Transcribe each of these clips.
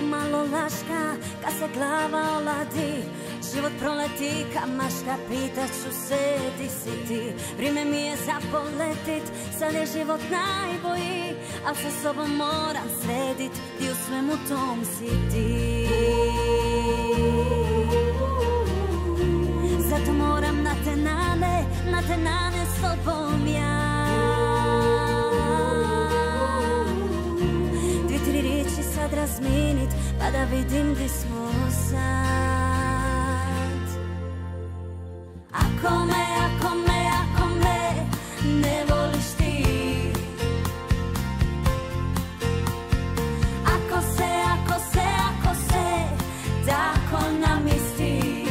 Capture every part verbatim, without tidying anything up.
malo laška, kad se glava oladi, život proleti, kamaška, pitaću se di si ti. Vrijeme mi je za poletit, sad je život najbolji, al sa sobom moram sredit, di u svemu tom si ti. Zato moram na te nane, na te nane s tobom ja. Dvi, tri riječi sad razminit, pa da vidim gdje smo sad. Ako me, ako me, ako me ne voliš ti, ako se, ako se, ako se tako namisti,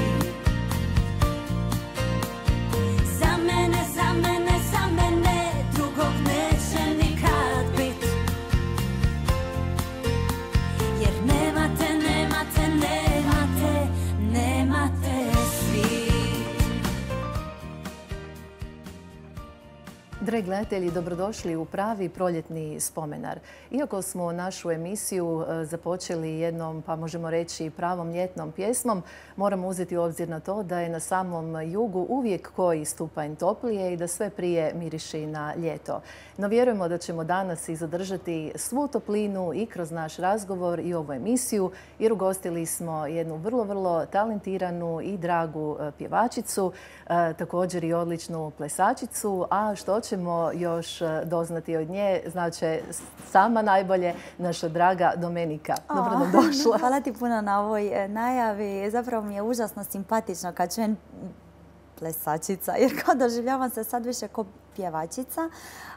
za mene, za mene, za mene drugog neće nikad bit, jer nemate, nemate, nemate, nemate svi. Dragi gledatelji, dobrodošli u pravi proljetni spomenar. Iako smo našu emisiju započeli jednom, pa možemo reći, pravom ljetnom pjesmom, moramo uzeti u obzir na to da je na samom jugu uvijek koji stupanj toplije i da sve prije miriši na ljeto. No vjerujemo da ćemo danas i zadržati svu toplinu i kroz naš razgovor i ovu emisiju, jer ugostili smo jednu vrlo, vrlo talentiranu i dragu pjevačicu, također i odličnu plesačicu, a što ćemo još doznati od nje, znači sama najbolje, naša draga Domenika. Dobro nam došla. Hvala ti puno na ovoj najavi. Zapravo mi je užasno simpatično kad čujem plesačica, jer kao doživljavam se sad više kao pjevačica,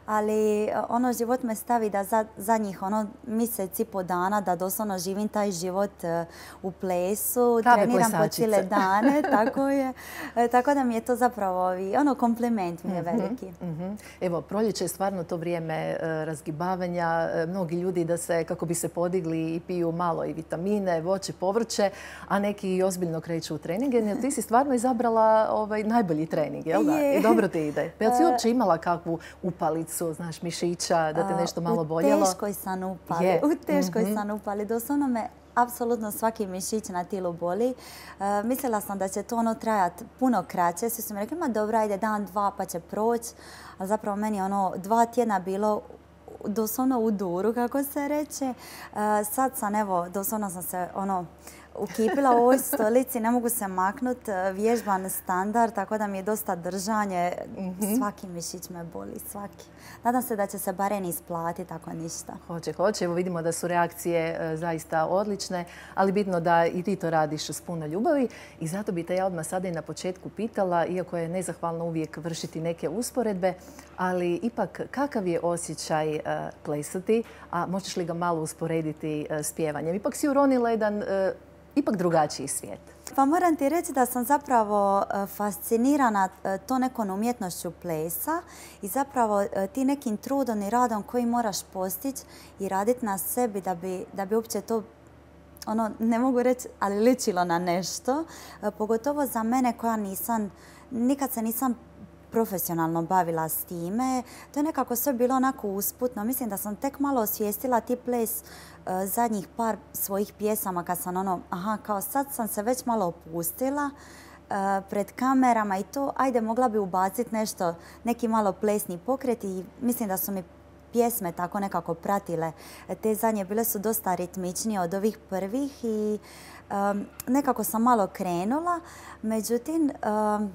ali ono, život me stavi da za, zadnjih ono mjesec i po dana da doslovno živim taj život u plesu, Prave treniram po plesačice. cijele dane, tako je. Tako da mi je to zapravo ono, kompliment mi je veliki. Mm-hmm. Evo, proljeće je stvarno to vrijeme e, razgibavanja. E, mnogi ljudi da se, kako bi se podigli, i piju malo i vitamine, voće, povrće, a neki i ozbiljno kreću u treninge. Ti si stvarno izabrala ovaj, najbolji trening, jel da? Je. I dobro ti ide. Pa jel si uopće imala kakvu upalicu, znaš, mišića, da te nešto malo boljelo? U teškoj sam upali. Je. U teškoj Mm-hmm. sam upali. Doslovno me apsolutno svaki mišić na tijelu boli. Uh, mislila sam da će to ono trajati puno kraće. Svi su mi rekli, ma dobro, ajde dan, dva pa će proći. A zapravo meni je ono dva tjedna bilo doslovno u duru, kako se reče. Uh, sad sam, evo, doslovno sam se ono ukipila u ovoj stolici, ne mogu se maknut, vježban standard, tako da mi je dosta držanje. Mm-hmm. Svaki mišić me boli, svaki. Nadam se da će se barem isplatiti, ako ništa. Hoće, hoće. Evo vidimo da su reakcije e, zaista odlične, ali bitno da i ti to radiš s puno ljubavi i zato bi te ja odmah sada i na početku pitala, iako je nezahvalno uvijek vršiti neke usporedbe, ali ipak kakav je osjećaj e, plesati, a možeš li ga malo usporediti e, s pjevanjem? Ipak si uronila jedan e, ipak drugačiji svijet. Pa moram ti reći da sam zapravo fascinirana to nekom umjetnošću plesa i zapravo ti nekim trudom i radom koji moraš postići i raditi na sebi da bi, da bi uopće to, ono, ne mogu reći, ali ličilo na nešto. Pogotovo za mene koja nisam, nikad se nisam profesionalno bavila s time. To je nekako sve bilo onako usputno. Mislim da sam tek malo osvijestila ti ples uh, zadnjih par svojih pjesama kad sam ono, aha, kao sad sam se već malo opustila uh, pred kamerama i to, ajde, mogla bi ubaciti nešto, neki malo plesni pokret i mislim da su mi pjesme tako nekako pratile. Te zadnje bile su dosta ritmičnije od ovih prvih i um, nekako sam malo krenula. Međutim, um,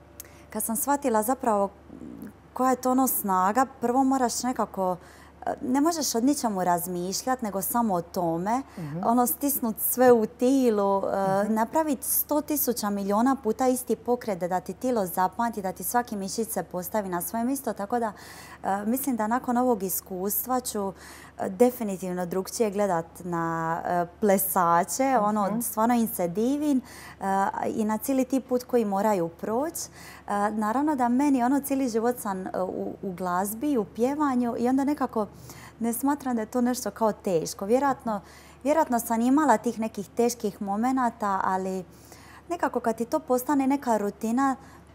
kad sam shvatila zapravo koja je to ono snaga, prvo moraš nekako, ne možeš od ničemu razmišljati, nego samo o tome. Mm-hmm. Ono, stisnuti sve u tilu, mm-hmm. napraviti sto tisuća miliona puta isti pokret da ti tilo zapamti, da ti svaki mišić se postavi na svoje mjesto. Tako da mislim da nakon ovog iskustva ću definitivno drugčije gledat na plesače. Mm-hmm. Ono, stvarno im se divim i na cijeli ti put koji moraju proći. Naravno da meni ono cijeli život sam u, u glazbi, u pjevanju i onda nekako ne smatram da je to nešto kao teško. Vjerojatno, vjerojatno sam imala tih nekih teških momenata, ali nekako kad ti to postane neka rutina,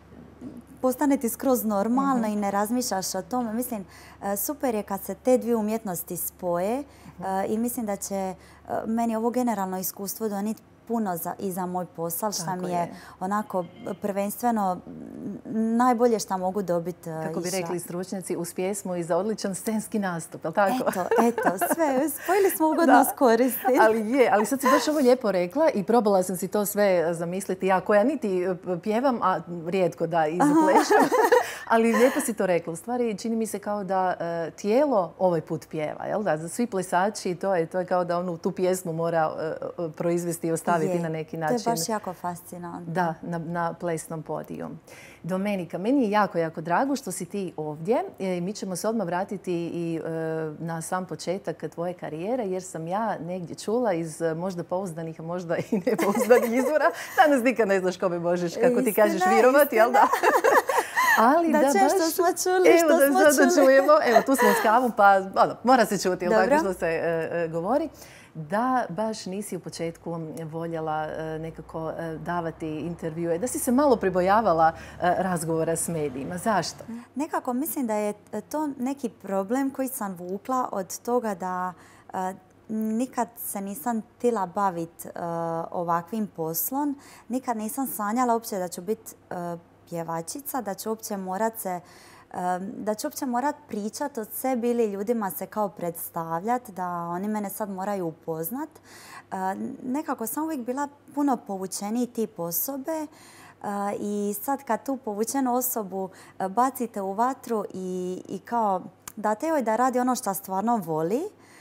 postane ti skroz normalno mm-hmm. i ne razmišljaš o tome. Mislim, super je kad se te dvije umjetnosti spoje I mislim da će meni ovo generalno iskustvo donijeti puno za, i za moj posao, što mi je, je onako prvenstveno najbolje što mogu dobiti. Kako bi rekli stručnjaci, uz pjesmu i za odličan scenski nastup, je li tako? Eto, eto, sve, spojili smo ugodno skoristiti. Ali je, ali sad si baš ovo lijepo rekla i probala sam si to sve zamisliti. Ja koja niti pjevam, a rijetko da i zaplešam. Ali lijepo si to rekla. U stvari čini mi se kao da uh, tijelo ovaj put pjeva, jel da? Za svi plesači to je, to je kao da onu tu pjesmu mora uh, proizvesti i ostaviti je, na neki način. To je baš jako fascinantno. Da, na, na plesnom podiju. Domenika, meni je jako, jako drago što si ti ovdje. E, mi ćemo se odmah vratiti i e, na sam početak tvoje karijere, jer sam ja negdje čula iz možda pouzdanih, a možda i nepouzdanih izvora. Danas nikad ne znaš kome možeš, kako ti kažeš, vjerovati, jel da? Ali da, da često baš, smo čuli evo, što da, smo da, čuli. Da čujemo. Evo, tu smo s kavom, pa ono, mora se čuti, jel tako što se e, e, govori. Da baš nisi u početku voljela nekako davati intervjue, da si se malo pribojavala razgovora s medijima. Zašto? Nekako mislim da je to neki problem koji sam vukla od toga da nikad se nisam htjela baviti ovakvim poslom. Nikad nisam sanjala uopće da ću biti pjevačica, da ću uopće morat se da ću uopće morat pričati od sebi ili ljudima se kao predstavljati, da oni mene sad moraju upoznat. Nekako sam uvijek bila puno povučeniji tip osobe i sad kad tu povučenu osobu bacite u vatru i, i kao date joj da radi ono što stvarno voli,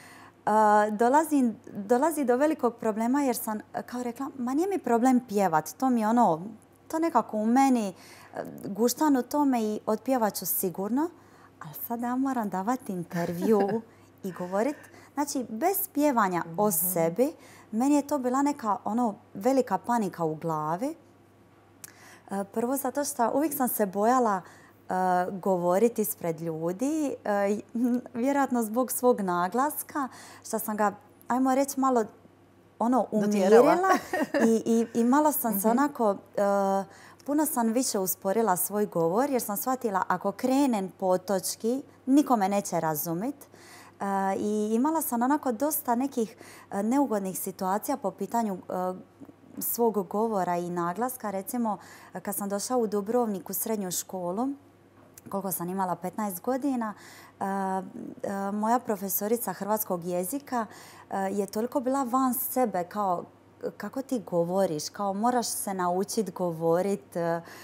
dolazi, dolazi do velikog problema jer sam kao rekla, ma nije mi problem pjevat, to mi ono, to nekako u meni guštan u tome i otpjevat ću sigurno, ali sad ja moram davati intervju i govoriti. Znači, bez pjevanja o sebi, meni je to bila neka ono velika panika u glavi. Prvo zato što uvijek sam se bojala uh, govoriti ispred ljudi, uh, vjerojatno zbog svog naglaska, što sam ga, ajmo reći, malo ono umirila i, i, i malo sam se onako... Uh, Puno sam više usporila svoj govor jer sam shvatila ako krenem po točki, niko me neće razumjeti. Uh, I imala sam onako dosta nekih uh, neugodnih situacija po pitanju uh, svog govora i naglaska. Recimo, uh, kad sam došla u Dubrovnik u srednju školu, koliko sam imala petnaest godina, uh, uh, moja profesorica hrvatskog jezika uh, je toliko bila van sebe kao kako ti govoriš, kao moraš se naučiti govoriti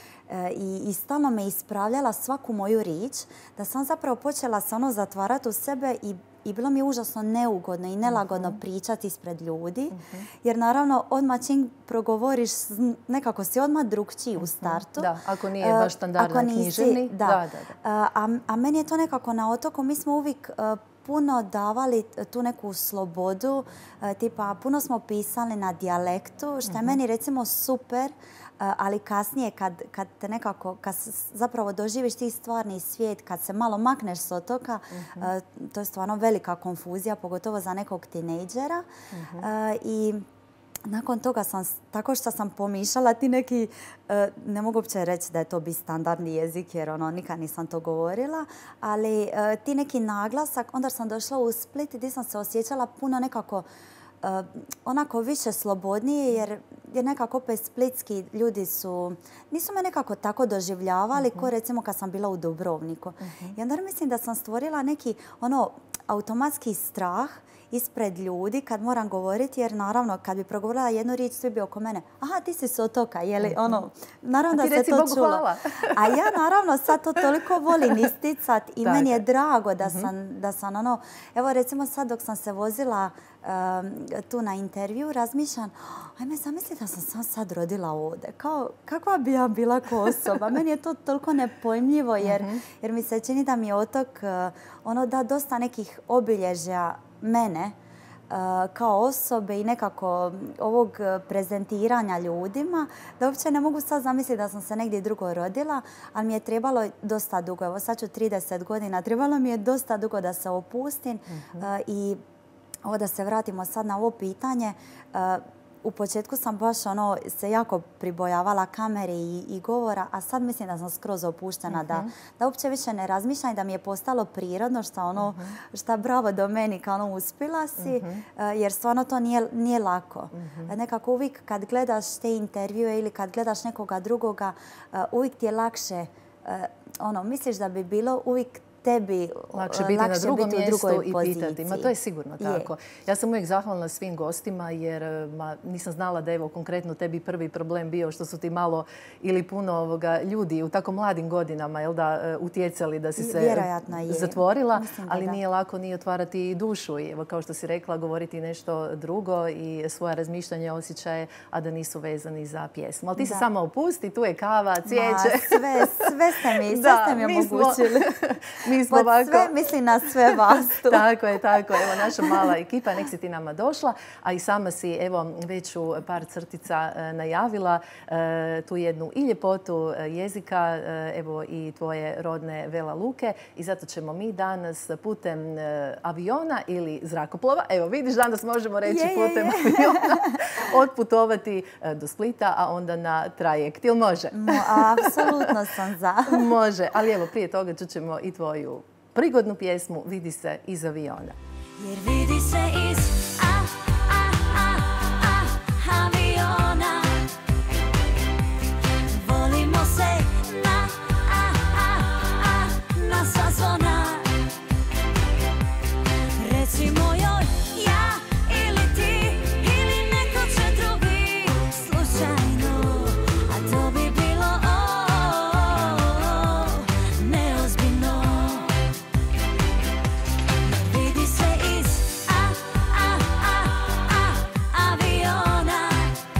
i, i stalno me ispravljala svaku moju riječ, da sam zapravo počela se ono zatvarati u sebe i, i bilo mi je užasno neugodno i nelagodno uh-huh. pričati ispred ljudi, uh-huh. jer naravno odmah čim progovoriš nekako si odmah drugčiji uh-huh. u startu. Da, ako nije baš standardan književni. Da. Da, da, da. A, a meni je to nekako na otoku, mi smo uvijek puno davali tu neku slobodu, tipa puno smo pisali na dijalektu, što je meni recimo super, ali kasnije kad, kad te nekako, kad zapravo doživiš ti stvarni svijet, kad se malo makneš s otoka, uh-huh. to je stvarno velika konfuzija, pogotovo za nekog tinejdžera. Uh-huh. I nakon toga sam, tako što sam pomišljala ti neki, ne mogu uopće reći da je to bi standardni jezik jer ono, nikad nisam to govorila, ali ti neki naglasak, onda sam došla u Split gdje sam se osjećala puno nekako onako više slobodnije jer, jer nekako opet splitski ljudi su, nisu me nekako tako doživljavali uh-huh. ko recimo kad sam bila u Dubrovniku. Uh-huh. I onda mislim da sam stvorila neki ono automatski strah ispred ljudi kad moram govoriti, jer naravno kad bi progovorila jednu riječ svi bi oko mene, aha ti si s otoka, je li ono, naravno da se to Bogu čulo. Hvala. A ja naravno sad to toliko volim isticat i tak. Meni je drago da sam, uh-huh. da sam ono, evo recimo sad dok sam se vozila um, tu na intervju, razmišljam, ajme zamisli da sam sam sad rodila ovdje, kao kakva bi ja bila ko osoba, meni je to toliko nepojmljivo jer, uh-huh. jer mi se čini da mi je otok uh, ono da dosta nekih obilježja mene uh, kao osobe i nekako ovog prezentiranja ljudima, da uopće ne mogu sad zamisliti da sam se negdje drugo rodila, ali mi je trebalo dosta dugo, evo sad ću trideset godina, trebalo mi je dosta dugo da se opustim uh-huh. uh, i ovo da se vratimo sad na ovo pitanje, uh, u početku sam baš ono se jako pribojavala kamere i, i govora, a sad mislim da sam skroz opuštena, uh-huh. da, da uopće više ne razmišljam i da mi je postalo prirodno šta ono, uh-huh. šta bravo Domenika, ono uspjela si, uh-huh. jer stvarno to nije, nije lako. Uh-huh. Nekako uvijek kad gledaš te intervjue ili kad gledaš nekoga drugoga, uvijek ti je lakše, ono, misliš da bi bilo uvijek tebi lakše biti lakše na drugom biti mjestu i pitati. Ma to je sigurno tako. Je. Ja sam uvijek zahvalna svim gostima jer ma, nisam znala da evo konkretno tebi prvi problem bio što su ti malo ili puno ovoga, ljudi u tako mladim godinama jel da, utjecali da si se zatvorila, ali da. Nije lako ni otvarati dušu. I evo kao što si rekla, govoriti nešto drugo i svoja razmišljanja, osjećaje, a da nisu vezani za pjesmu. Ali ti da. Se samo opusti, tu je kava, cvijeće. Ma, sve, sve ste mi, sve da, ste mi omogućili. Mi smo ovako... sve misli na sve vas tu. Tako je, tako je. Evo naša mala ekipa, nek si ti nama došla, a i sama si evo već u par crtica najavila e, tu jednu i ljepotu jezika, e, evo i tvoje rodne Vela Luke i zato ćemo mi danas putem e, aviona ili zrakoplova, evo vidiš danas možemo reći je, putem je, je. aviona, otputovati do Splita, a onda na trajekt. Jel može? Mo, apsolutno sam za. Može, ali evo prije toga čućemo i tvoju prigodnu pjesmu Vidi se iz aviona. Jer vidi se iz a, a, a, a, aviona. Volimo se na a, a, a, na sva zvona. Recimo joj ja ili ti ili neko će drugi slučajno, a to bi bilo o, o, o, neozbiljno. Vidi se iz a, a, a, a, aviona.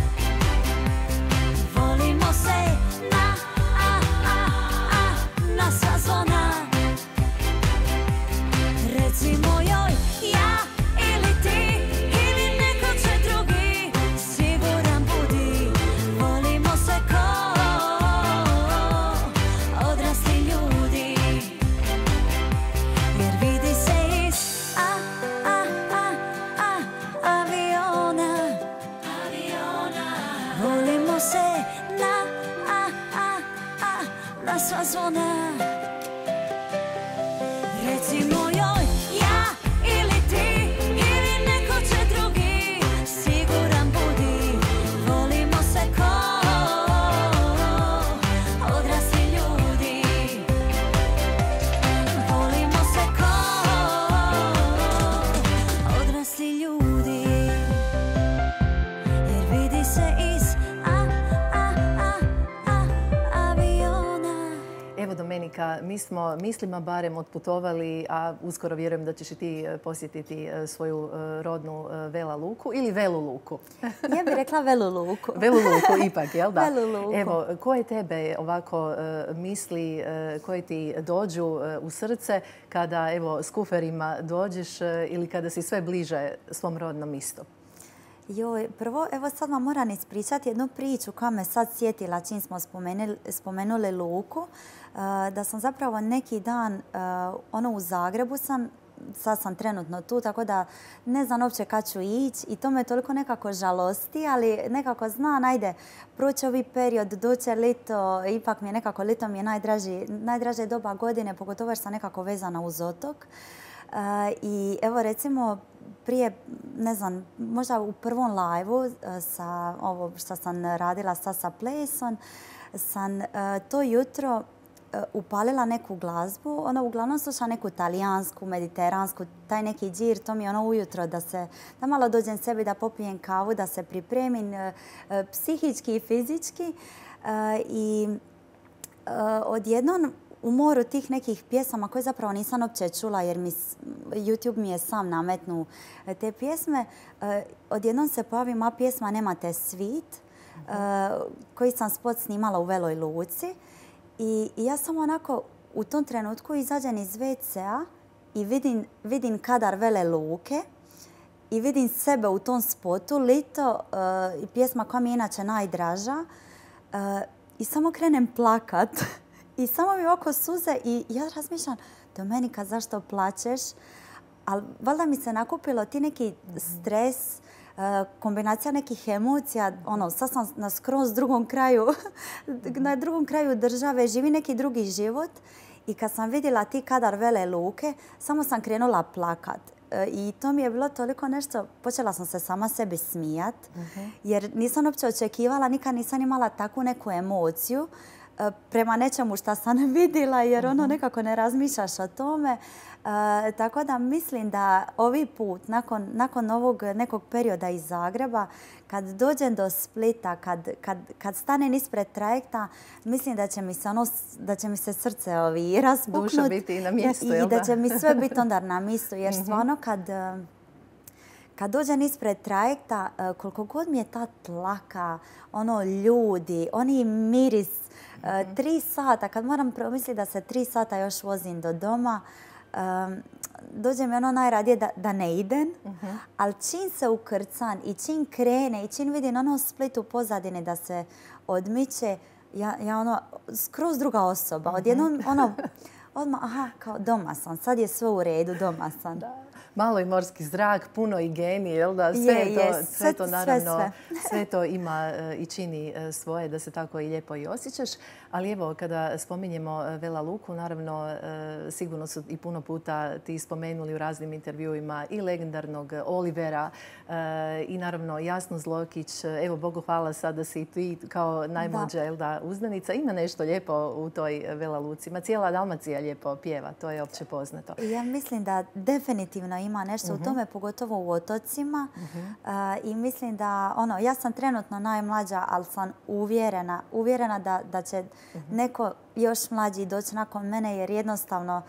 Volimo se na a, a, a, na sva zvona. Recimo joj ja ili ti ili neko će drugi, siguran budi, volimo se ko odrasli ljudi. Jer vidi se iz a, a, a, a, aviona. Aviona. Volimo se na a, a, a, na sva zvona. Recimo joj ja ili ti ili neko će drugi, siguran budi, volimo se ko odrasli ljudi. Volimo se ko odrasli ljudi. Jer vidi se iz a, a, a, a, aviona. Evo Domenika, mi smo mislima barem otputovali, a uskoro vjerujem da ćeš i ti posjetiti svoju rodnu Vela Luku ili Velu Luku. Ja bih rekla Velu Luku. Velu Luku ipak, jel da? Velu Luku. Evo, koje tebe ovako misli, koje ti dođu u srce kada evo s kuferima dođeš ili kada si sve bliže svom rodnom mjestu? Joj, prvo, evo sad vam moram ispričati jednu priču koja me sad sjetila čim smo spomenuli, spomenuli Luku. Uh, da sam zapravo neki dan uh, ono u Zagrebu sam, sad sam trenutno tu, tako da ne znam uopće kad ću ići i to me toliko nekako žalosti, ali nekako znam, ajde, proći ovi period, doće lito, ipak mi je nekako, lito mi je najdraži, najdraže doba godine, pogotovo jer sam nekako vezana uz otok. Uh, I evo recimo, prije, ne znam, možda u prvom live-u sa ovo što sam radila sa sa plesom, sam uh, to jutro uh, upalila neku glazbu. Ono, uglavnom slušam neku talijansku, mediteransku, taj neki džir, to mi je ono ujutro da se, da malo dođem sebi, da popijem kavu, da se pripremim uh, uh, psihički i fizički. Uh, I uh, odjednom u moru tih nekih pjesama koje zapravo nisam uopće čula jer mi, YouTube mi je sam nametnu te pjesme, odjednom se pojavi moja pjesma Nemate svit, koji sam spot snimala u Veloj Luci. I, i ja sam onako u tom trenutku izađem iz ve ce-a i vidim, vidim kadar Vele Luke i vidim sebe u tom spotu, lito, i pjesma koja mi je inače najdraža. I samo krenem plakat. I samo mi oko suze i ja razmišljam, Domenika, zašto plačeš? Ali valjda mi se nakupilo ti neki stres, kombinacija nekih emocija, ono, sad sam na skroz drugom kraju, na drugom kraju države, živi neki drugi život. I kad sam vidjela ti kadar Vele Luke, samo sam krenula plakat. I to mi je bilo toliko nešto, počela sam se sama sebi smijat, jer nisam uopće očekivala, nikad nisam imala takvu neku emociju prema nečemu što sam vidjela, jer ono nekako ne razmišljaš o tome. E, tako da mislim da ovi put, nakon, nakon ovog nekog perioda iz Zagreba, kad dođem do Splita, kad, kad, kad stanem ispred trajekta, mislim da će mi se, ono, da će mi se srce ovi raspuknut. Duša biti i na mjestu, i, jel i da će mi sve biti onda na mjestu, jer stvarno kad... Kad dođem ispred trajekta, koliko god mi je ta tlaka, ono ljudi, oni miris, mm-hmm. tri sata, kad moram promisliti da se tri sata još vozim do doma, um, dođe mi ono najradije da, da ne idem, mm-hmm. ali čim se ukrcan i čim krene i čim vidim ono Split u pozadini da se odmiče, ja, ja ono, skroz druga osoba. Mm-hmm. Odjednom ono, odmah, aha, kao doma sam, sad je sve u redu, doma sam. Da. Malo i morski zrak, puno i geni, jel da? Sve, je, to, je, sve, sve to naravno, sve, sve. sve to ima i čini svoje da se tako i lijepo i osjećaš. Ali evo, kada spominjemo Vela Luku, naravno sigurno su i puno puta ti spomenuli u raznim intervjuima i legendarnog Olivera i naravno Jasnu Zlokić. Evo, Bogu hvala sad da si ti kao najmlađa jel da, uzdanica. Ima nešto lijepo u toj Vela Luci. Ma cijela Dalmacija lijepo pjeva, to je opće poznato. Ja mislim da definitivno ima nešto uh-huh. u tome, pogotovo u otocima. Uh-huh. uh, I mislim da, ono, ja sam trenutno najmlađa, ali sam uvjerena, uvjerena da, da će uh-huh. neko još mlađi doći nakon mene, jer jednostavno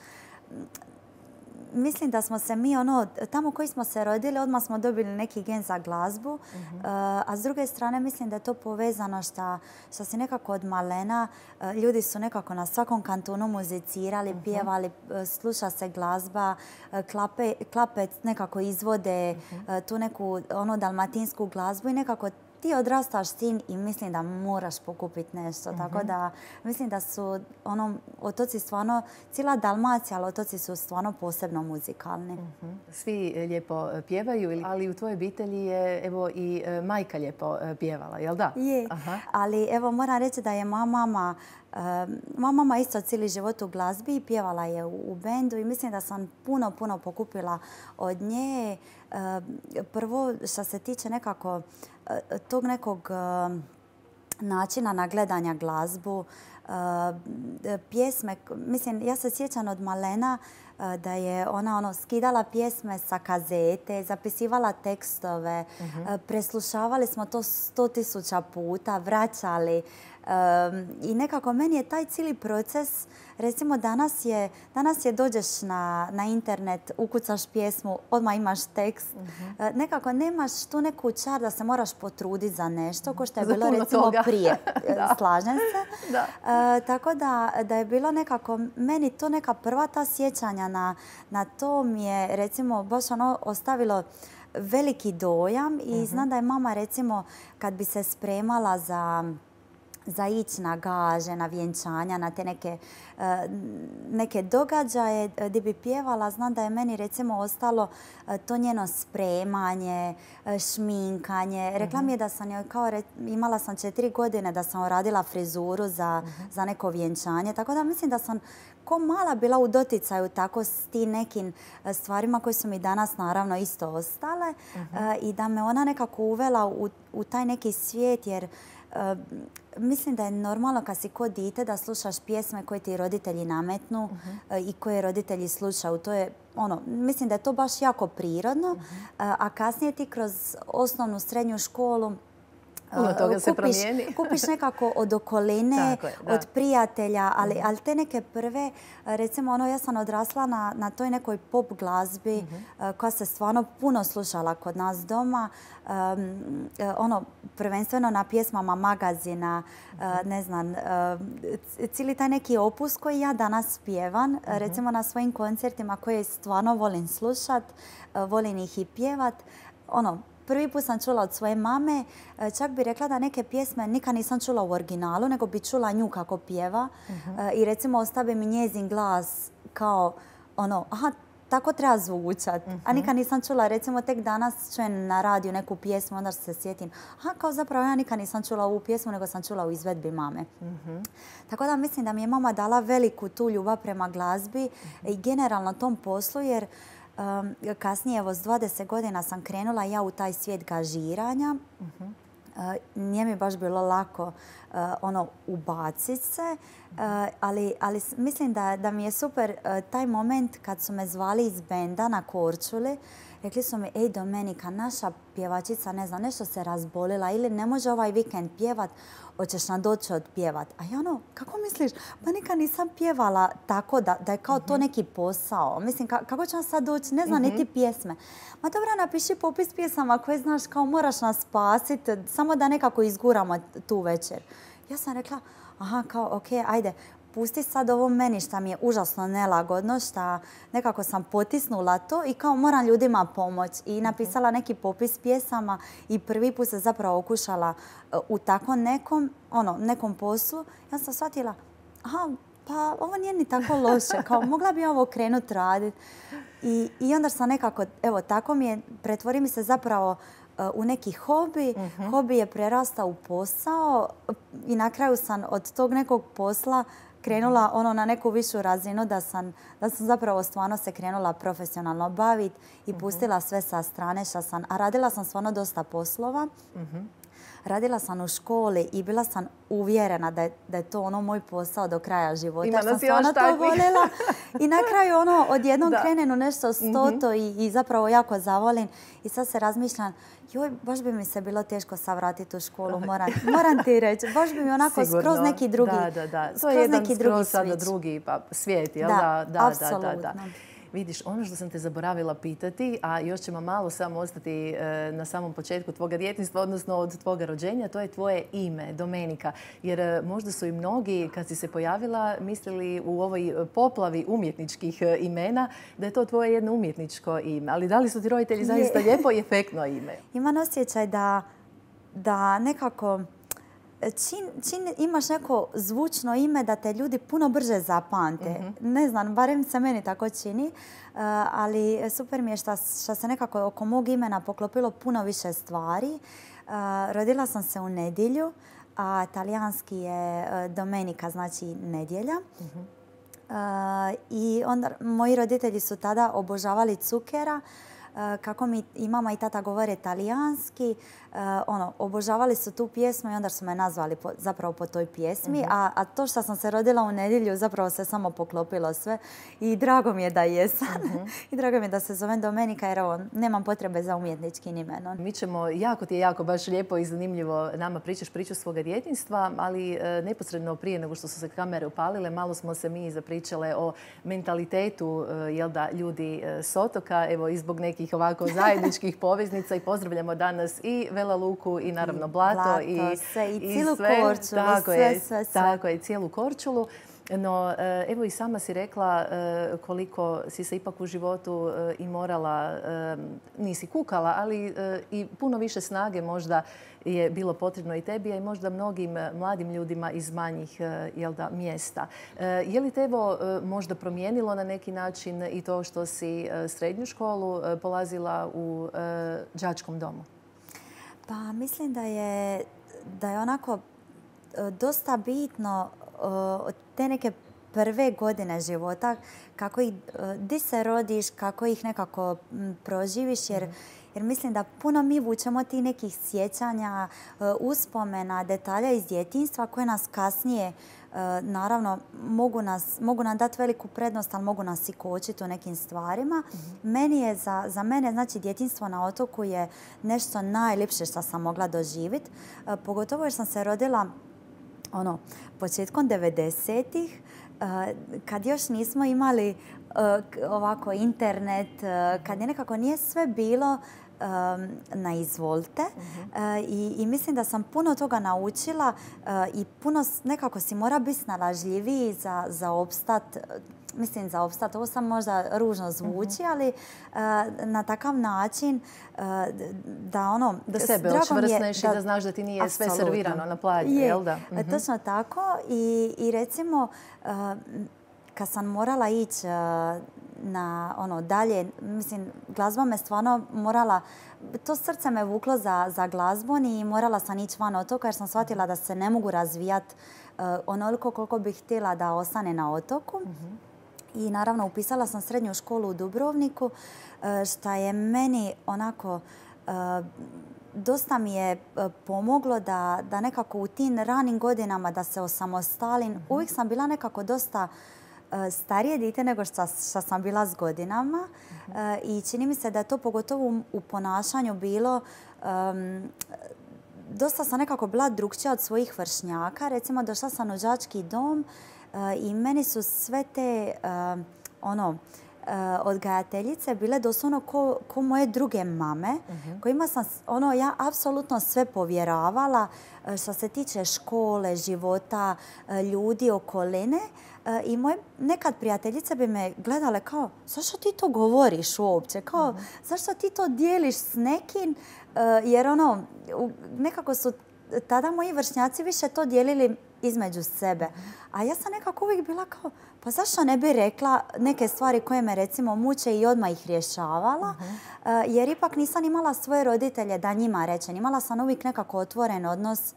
mislim da smo se mi, ono, tamo koji smo se rodili, odmah smo dobili neki gen za glazbu. Uh-huh. uh, a s druge strane mislim da je to povezano što si nekako od malena, uh, ljudi su nekako na svakom kantonu muzicirali, uh-huh. pjevali, uh, sluša se glazba, uh, klape, klapec nekako izvode uh-huh. uh, tu neku ono dalmatinsku glazbu i nekako ti odrastaš s tim i mislim da moraš pokupiti nešto. Mm-hmm. Tako da mislim da su ono, otoci stvarno, cijela Dalmacija, ali otoci su stvarno posebno muzikalni. Mm-hmm. Svi lijepo pjevaju, ali u tvojoj obitelji je evo i majka lijepo pjevala, jel da? Je, aha. Ali evo moram reći da je moja mama Uh, moja mama isto cijeli život u glazbi i pjevala je u, u bendu i mislim da sam puno, puno pokupila od nje. Uh, prvo što se tiče nekako uh, tog nekog uh, načina na gledanja glazbu, uh, pjesme, mislim, ja se sjećam od malena uh, da je ona ono skidala pjesme sa kazete, zapisivala tekstove, uh-huh. uh, preslušavali smo to sto tisuća puta, vraćali. Um, I nekako meni je taj cijeli proces, recimo danas je, danas je dođeš na, na internet, ukucaš pjesmu, odmah imaš tekst. Uh-huh. uh, nekako nemaš tu neku čar da se moraš potruditi za nešto, ko što je za bilo recimo toga. prije. Slažem se. Da. Uh, tako da, da je bilo nekako, meni to neka prva ta sjećanja na, na to mi je recimo baš ono ostavilo veliki dojam i uh-huh. znam da je mama recimo kad bi se spremala za za ići na gaže, na vjenčanja, na te neke, uh, neke događaje gdje bi pjevala. Znam da je meni recimo ostalo uh, to njeno spremanje, uh, šminkanje. Rekla uh-huh. mi je da sam joj kao, re, imala sam četiri godine da sam radila frizuru za, uh-huh. za neko vjenčanje. Tako da mislim da sam ko mala bila u doticaju tako s tim nekim uh, stvarima koje su mi danas naravno isto ostale. Uh-huh. uh, I da me ona nekako uvela u, u taj neki svijet jer Uh, mislim da je normalno kad si ko dite da slušaš pjesme koje ti roditelji nametnu uh-huh. uh, i koje roditelji slušaju. To je ono, mislim da je to baš jako prirodno, uh-huh. uh, a kasnije ti kroz osnovnu, srednju školu Puno toga se kupiš, promijeni. kupiš nekako od okoline, je, od prijatelja, ali, ali te neke prve, recimo ono, ja sam odrasla na, na toj nekoj pop glazbi uh-huh. koja se stvarno puno slušala kod nas doma. Um, ono, prvenstveno na pjesmama magazina, uh-huh. uh, ne znam, uh, cijeli taj neki opus koji ja danas pjevam, uh-huh. recimo na svojim koncertima koje stvarno volim slušat, uh, volim ih i pjevat. Ono, prvi put sam čula od svoje mame, čak bi rekla da neke pjesme nikad nisam čula u originalu, nego bi čula nju kako pjeva. Uh-huh. I recimo ostave mi njezin glas kao ono, aha, tako treba zvučat. A nikad nisam čula, recimo tek danas čujem na radiju neku pjesmu, onda se sjetim, aha, kao zapravo ja nikad nisam čula ovu pjesmu, nego sam čula u izvedbi mame. Tako da mislim da mi je mama dala veliku tu ljubav prema glazbi i generalno tom poslu, jer um, kasnije, evo, s dvadeset godina sam krenula ja u taj svijet gažiranja. Uh, nije mi baš bilo lako uh, ono ubaciti se, uh, ali, ali mislim da, da mi je super uh, taj moment kad su me zvali iz benda na Korčuli. Rekli su mi, ej Domenika, naša pjevačica, ne znam, nešto se razbolila ili ne može ovaj vikend pjevat, hoćeš nam doći odpjevat. A ja ono, kako misliš? Pa nikad nisam pjevala tako da, da je kao to neki posao. Mislim, ka, kako ću vam sad doći? Ne znam, niti pjesme. Ma dobro, napiši popis pjesama koje znaš, kao moraš nas spasiti, samo da nekako izguramo tu večer. Ja sam rekla, aha, kao, ok, ajde, pusti sad ovo meni šta mi je užasno nelagodno, šta nekako sam potisnula to i kao moram ljudima pomoći. I napisala neki popis pjesama i prvi put se zapravo okušala u takvom nekom, ono, nekom poslu. Ja sam shvatila, aha, pa ovo nije ni tako loše, kao mogla bi ovo krenut raditi. I, I onda sam nekako, evo, tako mi je, pretvori mi se zapravo u neki hobi. Uh-huh. Hobi je prerastao u posao i na kraju sam od tog nekog posla krenula ono na neku višu razinu da sam, da sam zapravo stvarno se krenula profesionalno baviti i pustila sve sa strane šta sam. A radila sam stvarno dosta poslova. Uh-huh. Radila sam u školi i bila sam uvjerena da je, da je to ono moj posao do kraja života. Ima sam stvarno to voljela. I na kraju ono odjednom krenem u nešto stoto mm-hmm. i, i zapravo jako zavolim. I sad se razmišljam, joj, baš bi mi se bilo teško sad vratiti u školu, moram, moram ti reći. Baš bi mi onako Sigurno. Skroz neki drugi da, da, da. To skroz je jedan neki skroz drugi sada switch. drugi pa, svijet, jel Da, da? Da, apsolutno. da, da, da. Vidiš, ono što sam te zaboravila pitati, a još ćemo malo samo ostati e, na samom početku tvoga djetinjstva, odnosno od tvoga rođenja, to je tvoje ime, Domenika. Jer e, možda su i mnogi, kad si se pojavila, mislili u ovoj poplavi umjetničkih e, imena da je to tvoje jedno umjetničko ime. Ali da li su ti roditelji zaista lijepo i efektno ime? Imam osjećaj da, da nekako... Čim, čim imaš neko zvučno ime da te ljudi puno brže zapamte. Mm-hmm. Ne znam, barem se meni tako čini, uh, ali super mi je što se nekako oko mog imena poklopilo puno više stvari. Uh, rodila sam se u nedjelju, a talijanski je uh, Domenika, znači nedjelja. Mm-hmm. uh, I onda moji roditelji su tada obožavali cukera. Kako mi i mama i tata govore talijanski, uh, ono, obožavali su tu pjesmu i onda su me nazvali po, zapravo po toj pjesmi. Uh-huh. a, a to što sam se rodila u nedjelju zapravo se samo poklopilo sve i drago mi je da jesam. Uh-huh. I drago mi je da se zovem Domenika jer evo, nemam potrebe za umjetničkim imenom. Mi ćemo, jako ti je jako baš lijepo i zanimljivo nama pričaš priču svoga djetinjstva, ali e, neposredno prije nego što su se kamere upalile, malo smo se mi zapričale o mentalitetu e, jel da, ljudi e, s otoka, evo i zbog nekih ovako zajedničkih poveznica i pozdravljamo danas i Vela Luku i naravno Blato, Blato i, sve, i, i cijelu sve, Korčulu, tako sve, je, sve, sve. Tako je, cijelu Korčulu. No, evo i sama si rekla koliko si se ipak u životu i morala, nisi kukala, ali i puno više snage možda je bilo potrebno i tebi, a i možda mnogim mladim ljudima iz manjih jel da, mjesta. Je li te evo možda promijenilo na neki način i to što si srednju školu polazila u đačkom domu? Pa mislim da je, da je onako dosta bitno od te neke prve godine života, kako ih, di se rodiš, kako ih nekako proživiš, jer, jer mislim da puno mi vučemo ti nekih sjećanja, uspomena, detalja iz djetinjstva koje nas kasnije, naravno, mogu, nas, mogu nam dati veliku prednost, ali mogu nas i kočiti u nekim stvarima. Mm-hmm. Meni je, za, za mene, znači, djetinjstvo na otoku je nešto najljepše što sam mogla doživjeti, pogotovo jer sam se rodila ono, početkom devedesetih, kad još nismo imali ovako internet, kad je nekako nije sve bilo na izvolte. Uh-huh. I, i mislim da sam puno toga naučila i puno nekako si mora biti snalažljiviji za, za opstat. Mislim, za opstat, ovo sam možda ružno zvuči, uh-huh. ali uh, na takav način uh, da ono... Da sebe očvrsneš i da, da znaš da ti nije apsolutno sve servirano na plaži, je, jel da? Uh-huh. Točno tako. I, i recimo, uh, kad sam morala ići uh, na ono dalje. Mislim, glazba me stvarno morala, to srce me vuklo za, za glazbom i morala sam ići van otoka jer sam shvatila da se ne mogu razvijati uh, onoliko koliko bih htjela da ostane na otoku. Mm-hmm. I naravno upisala sam srednju školu u Dubrovniku, uh, što je meni onako uh, dosta mi je uh, pomoglo da, da nekako u tim ranim godinama da se osamostalim. Mm-hmm. Uvijek sam bila nekako dosta starije dite nego što, što sam bila s godinama. Uh, i čini mi se da je to pogotovo u, u ponašanju bilo um, dosta sam nekako bila drukčija od svojih vršnjaka. Recimo došla sam u đački dom uh, i meni su sve te uh, ono Uh, odgajateljice bile doslovno ko, ko moje druge mame, uh-huh. kojima sam ono, ja apsolutno sve povjeravala uh, što se tiče škole, života, uh, ljudi, okoline. Uh, I moje nekad prijateljice bi me gledale kao, zašto ti to govoriš uopće? Kao, uh-huh. zašto ti to dijeliš s nekim? Uh, jer ono, nekako su tada moji vršnjaci više to dijelili između sebe. A ja sam nekako uvijek bila kao, pa zašto ne bi rekla neke stvari koje me recimo muče i odmah ih rješavala? Uh-huh. uh, jer ipak nisam imala svoje roditelje da njima rečem. Imala sam uvijek nekako otvoren odnos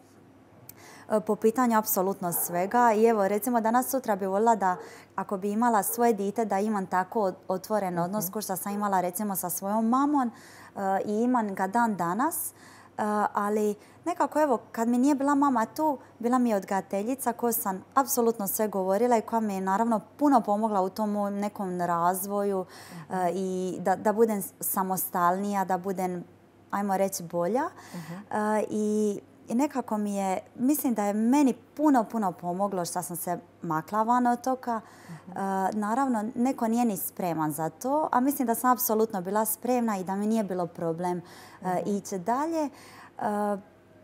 uh, po pitanju apsolutno svega. I evo, recimo danas sutra bi voljela da ako bi imala svoje dite da imam tako otvoren uh-huh. odnos kao što sam imala recimo sa svojom mamom uh, i imam ga dan danas. Uh, ali nekako evo, kad mi nije bila mama tu, bila mi je odgajateljica koju sam apsolutno sve govorila i koja mi je naravno puno pomogla u tom mojom nekom razvoju uh, i da, da budem samostalnija, da budem, ajmo reći, bolja. Uh-huh. uh, i, I nekako mi je, mislim da je meni puno, puno pomoglo što sam se makla van otoka. Uh-huh. uh, naravno, neko nije ni spreman za to, a mislim da sam apsolutno bila spremna i da mi nije bilo problem uh, uh-huh. ići dalje. Uh,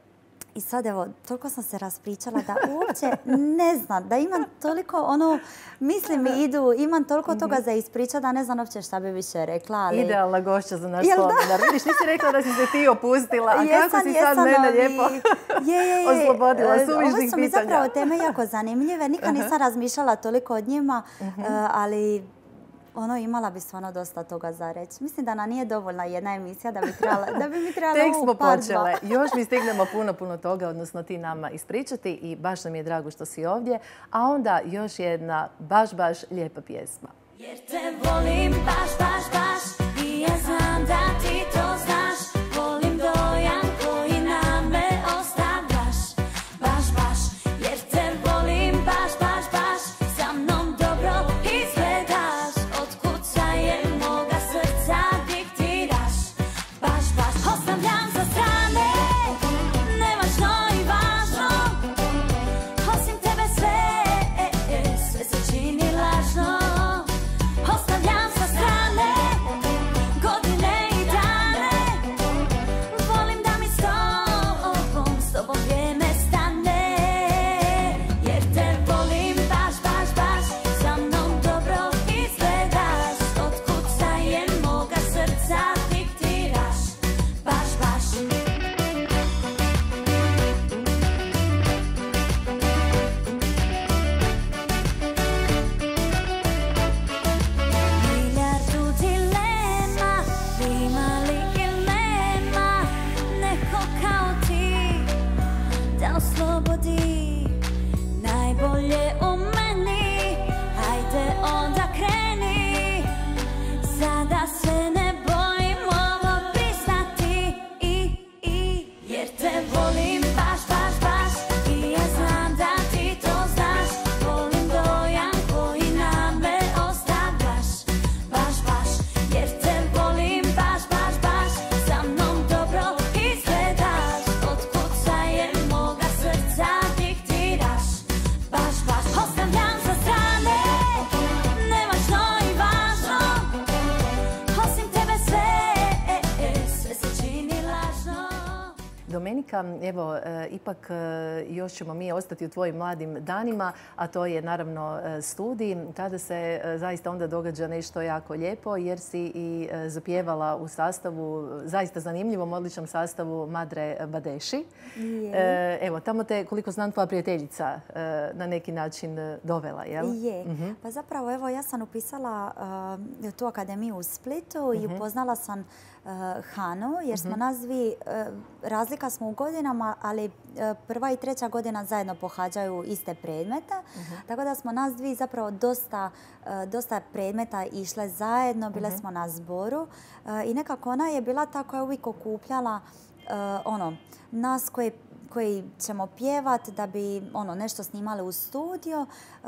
I sad evo, toliko sam se raspričala da uopće ne znam, da imam toliko ono, misli mi idu, imam toliko toga za ispričati da ne znam uopće šta bi više rekla. Ali... Idealna gošća za naš spomenar. Vidiš, nisi rekla da si se ti opustila, a jesam, kako si jesam, sad mene ovi... lijepo je, je, je. oslobodila suvišnih pitanja. Ovo su mi zapravo teme jako zanimljive, nikad nisam uh-huh. razmišljala toliko od njima, uh-huh. uh, ali... Ono, imala bi stvarno dosta toga za reći. Mislim da nam nije dovoljna jedna emisija da bi, trebala, da bi mi trebala Tek u smo par počele. Još mi stignemo puno, puno toga, odnosno ti nama ispričati i baš nam je drago što si ovdje. A onda još jedna baš, baš lijepa pjesma. Jer te volim baš, baš, baš i ja znam da ti to znaš. Volim dojam koji na me ostavljaš. Baš, baš, jer te volim baš, baš, baš. Sa mnom dobro izgledaš. Od kucaje moga srca diktiraš. Baš, baš, ostavljam sa strane. Nevažno i važno. Osim tebe sve, sve se čini lažno. Ostavljam sa strane godine i dane. Volim da mi s tobom, s tobom vrijeme stane. Jer te volim baš, baš, baš. Sa mnom dobro izgledaš. Od kucaje moga srca diktiraš. Baš, baš. Milijardu dilema, ima li ili nema neko kao ti da oslobodi najbolje u meni. Hajde onda kreni, sada se ne bojim ovo priznati. I, i, jer te volim baš, baš, baš i ja znam da ti to znaš. Volim dojam koji na me ostavljaš. Baš, baš, jer te volim baš, baš, baš. Sa mnom dobro izgledaš. Od kucaje moga srca diktiraš. Baš, baš, ostavljam sa strane. Veronika, evo, ipak još ćemo mi ostati u tvojim mladim danima, a to je naravno studij. Tada se zaista onda događa nešto jako lijepo jer si i zapjevala u sastavu, zaista zanimljivom, odličnom sastavu Madre Badeši. Je. Evo, tamo te, koliko znam, tvoja prijateljica na neki način dovela, jel? Je. Pa zapravo, evo, ja sam upisala tu akademiju u Splitu i upoznala sam Hanu, jer smo nas dvi, razlika smo u godinama, ali prva i treća godina zajedno pohađaju iste predmete. Tako da smo nas dvi zapravo dosta, dosta predmeta išle zajedno, bile smo na zboru i nekako ona je bila ta koja je uvijek okupljala ono, nas koji koji ćemo pjevat da bi ono, nešto snimali u studio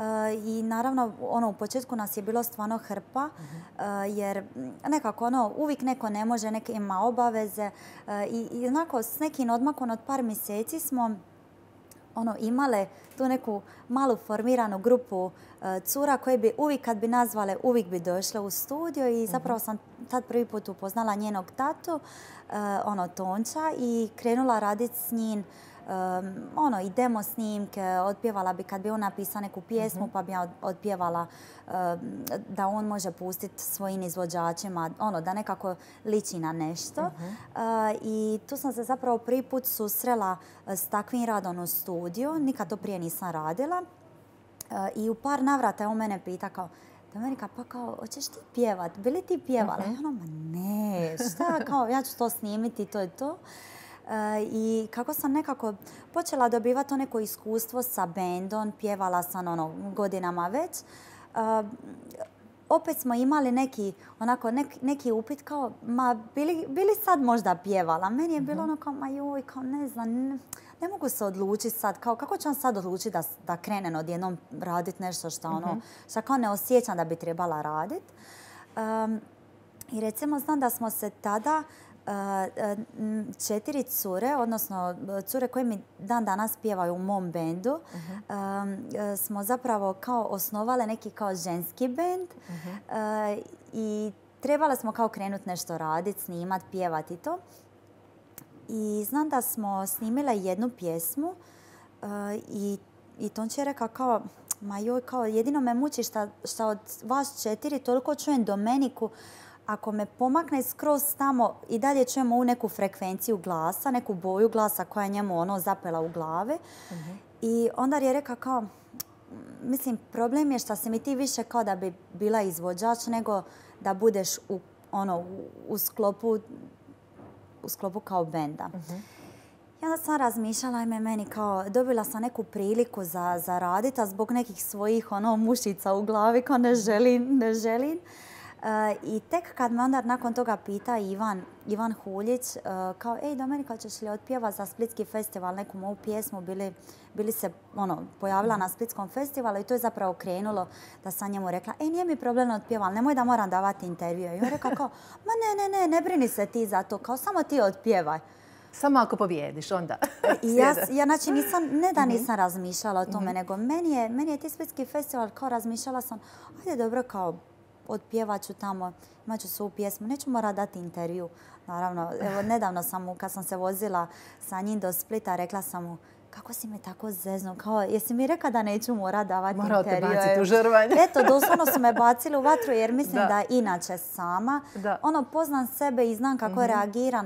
i naravno ono, u početku nas je bilo stvarno hrpa jer nekako ono, uvijek neko ne može, neko ima obaveze i, i onako s nekim odmakom od par mjeseci smo ono, imale tu neku malu formiranu grupu uh, cura koje bi uvijek kad bi nazvale, uvijek bi došle u studio i zapravo sam tad prvi put upoznala njenog tatu, uh, ono, Tonča, i krenula raditi s njim Um, ono, i demo snimke, otpjevala bi kad bi on napisao neku pjesmu, pa bi ja otpjevala uh, da on može pustiti svojim izvođačima, ono, da nekako liči na nešto. Uh, I tu sam se zapravo prvi put susrela s takvim radom u studiju, nikad to prije nisam radila. Uh, I u par navrata je on mene pita kao, Domenika, pa kao, hoćeš ti pjevat? Bi li ti pjevala? Uh-huh. I ono, ma ne, šta, kao, ja ću to snimiti, to je to. Uh, I kako sam nekako počela dobivati to neko iskustvo sa bendom, pjevala sam ono godinama već, uh, opet smo imali neki, onako, nek, neki upit kao, ma bili, bili sad možda pjevala? Meni je bilo ono kao, ma joj, kao ne znam, ne, ne mogu se odlučiti sad, kao kako ću vam sad odlučiti da, da krenem odjednom raditi nešto što ono, što kao ne osjećam da bi trebala raditi. Um, I recimo znam da smo se tada četiri cure, odnosno cure koje mi dan danas pjevaju u mom bendu, uh-huh. um, smo zapravo kao osnovale neki kao ženski bend uh-huh. uh, i trebali smo kao krenuti nešto raditi, snimati, pjevati to. I znam da smo snimile jednu pjesmu uh, i, i Tonči je rekao kao, ma joj, kao jedino me muči što od vas četiri toliko čujem Domeniku. Ako me pomakne skroz tamo i dalje čujemo u neku frekvenciju glasa, neku boju glasa koja je njemu ono zapela u glavi. Uh-huh. I onda je rekao kao, mislim, problem je što se mi ti više kao da bi bila izvođač nego da budeš u, ono, u, u, sklopu, u sklopu kao benda. Uh-huh. I onda sam razmišljala, ime meni kao, dobila sam neku priliku za, za raditi, a zbog nekih svojih ono, mušica u glavi kao ne želim, ne želim. Uh, I tek kad me onda nakon toga pita Ivan, Ivan Huljić, uh, kao, ej Domenika, ćeš li otpjeva za Splitski festival neku moju pjesmu, bili, bili se ono, pojavila na Splitskom festivalu i to je zapravo krenulo da sam njemu rekla, ej nije mi problem otpjevala, nemoj da moram davati intervju. I on rekao kao, ma ne, ne, ne, ne brini se ti za to, kao samo ti otpjevaj. Samo ako pobijediš, onda. I ja, ja znači nisam, ne da nisam razmišljala o tome, mm-hmm. nego meni je, meni je ti Splitski festival, kao razmišljala sam, ajde dobro, kao, otpjevat ću tamo, imat ću svoju pjesmu, neću morat dati intervju. Naravno, evo, nedavno sam mu, kad sam se vozila sa njim do Splita, rekla sam mu, kako si me tako zeznuo, kao, jesi mi rekla da neću morat davati Morao intervju? Morao te baciti u žrvanj. Eto, doslovno su me bacili u vatru, jer mislim da, da inače sama, da. ono, poznam sebe i znam kako mm-hmm. reagiram,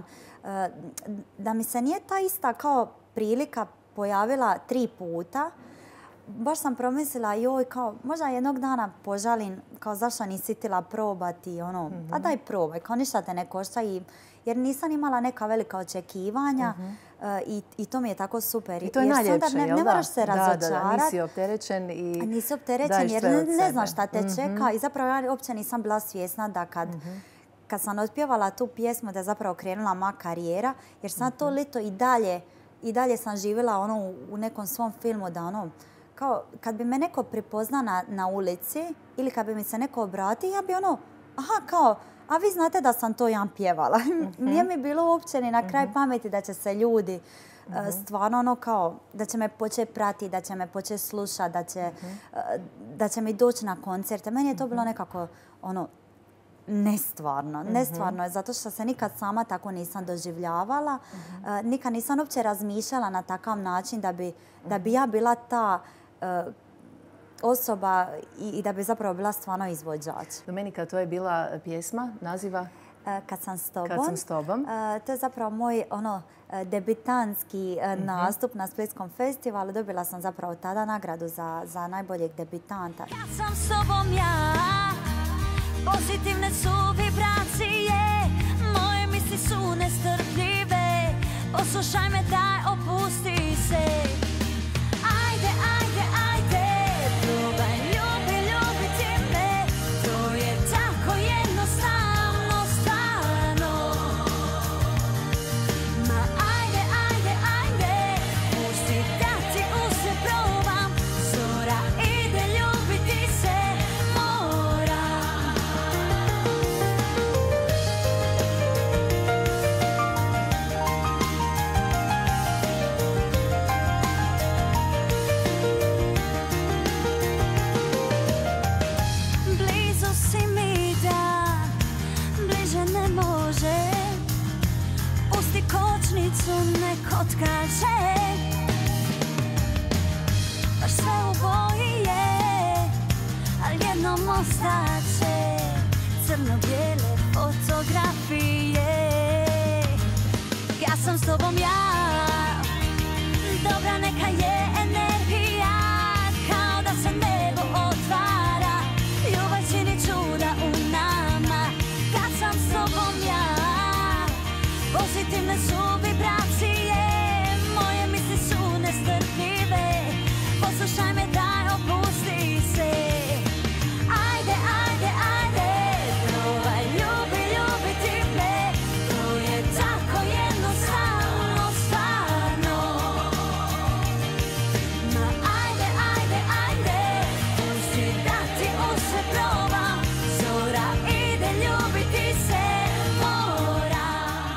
da mi se nije ta ista kao prilika pojavila tri puta. Baš sam promislila, joj, kao, možda jednog dana požalim, kao zašto nisi htjela probati, ono, mm-hmm. a daj probaj, kao ništa te ne košta, i, jer nisam imala neka velika očekivanja mm-hmm. uh, i, i to mi je tako super. I to je najljepše, ne, jel da? Ne moraš se razočarati. Da, da, da, nisi opterećen i a nisi opterećen jer ne, ne znaš šta te mm-hmm. čeka i zapravo ja uopće nisam bila svjesna da kad, mm-hmm. kad sam otpjevala tu pjesmu da je zapravo krenula moja karijera, jer sam mm-hmm. to lito i dalje, i dalje sam živjela ono, u, u nekom svom filmu da ono, kao, kad bi me neko prepozna na, na ulici ili kad bi mi se neko obratio, ja bi ono, aha, kao, a vi znate da sam to ja pjevala. Mm-hmm. Nije mi bilo uopće ni na kraj mm-hmm. pameti da će se ljudi mm-hmm. uh, stvarno ono kao, da će me početi pratiti, da će me početi slušati, da će, mm-hmm. uh, da će mi doći na koncerte. Meni je to bilo nekako, ono, nestvarno. Mhm. Nestvarno je zato što se nikad sama tako nisam doživljavala. Mhm. E, nikad nisam uopće razmišljala na takav način da bi, da bi ja bila ta e, osoba i, i da bi zapravo bila stvarno izvođač. Domenika, to je bila pjesma, naziva? E, Kad sam s tobom. Kad sam s tobom. E, to je zapravo moj ono, e, debitanski e, Mhm. nastup na Splitskom festivalu. Dobila sam zapravo tada nagradu za, za najboljeg debitanta. Kad sam s tobom ja, pozitivne su vibracije, moje misli su nestrpljive, poslušaj me, daj, opusti se. Ajde, ajde, ajde, probaj, ljubi, ljubiti me, to je tako jednostavno, stvarno. Ma ajde, ajde, ajde, pusti da ti use probam, zora ide, ljubiti se mora. Blizu si mi da, bliže ne može, pusti kočnicu, nek otkaže. Baš sve u boji je, ali jednom ostaće crno-bijele fotografije. Ja sam s tobom ja, dobra neka je energija, kao da se nebo otvara, ljubav čini čuda u nama. Kad sam s tobom ja, pozitivne su vibracije, moje misli su nestrpljive, poslušaj me, daj, opusti se. Ajde, ajde, ajde, probaj, ljubi, ljubiti me, to je tako jednostavno, stvarno. Ma ajde, ajde, ajde, pusti da ti use probam, zora ide, ljubiti se mora.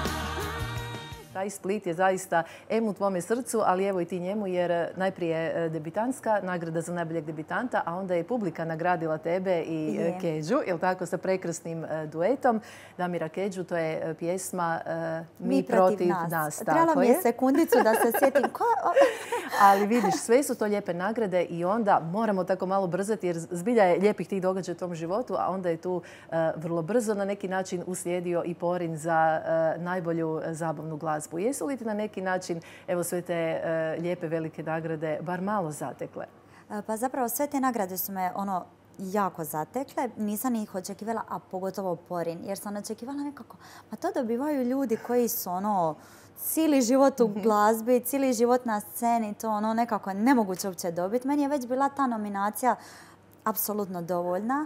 Taj Split je zaista em u tvome srcu, ali evo i ti njemu, jer najprije debitantska nagrada za najboljeg debitanta, a onda je publika nagradila tebe i Je. Kedžu, jel tako, sa prekrasnim duetom. Damira Kedžu, to je pjesma Mi protiv nas. Trebala Tako mi je je. sekundicu da se sjetim. Ko? Ali vidiš, sve su to lijepe nagrade i onda moramo tako malo brzati jer zbilja je lijepih tih događaja u tom životu, a onda je tu e, vrlo brzo na neki način uslijedio i porin za e, najbolju zabavnu glazbu. Jesu li ti na neki način evo sve te e, lijepe velike nagrade bar malo zatekle? Pa zapravo sve te nagrade su me ono jako zatekle. Nisam ih očekivala, a pogotovo porin. Jer sam očekivala nekako, ma to dobivaju ljudi koji su ono cijeli život u glazbi, cijeli život na sceni, to ono nekako nemoguće uopće dobiti. Meni je već bila ta nominacija apsolutno dovoljna,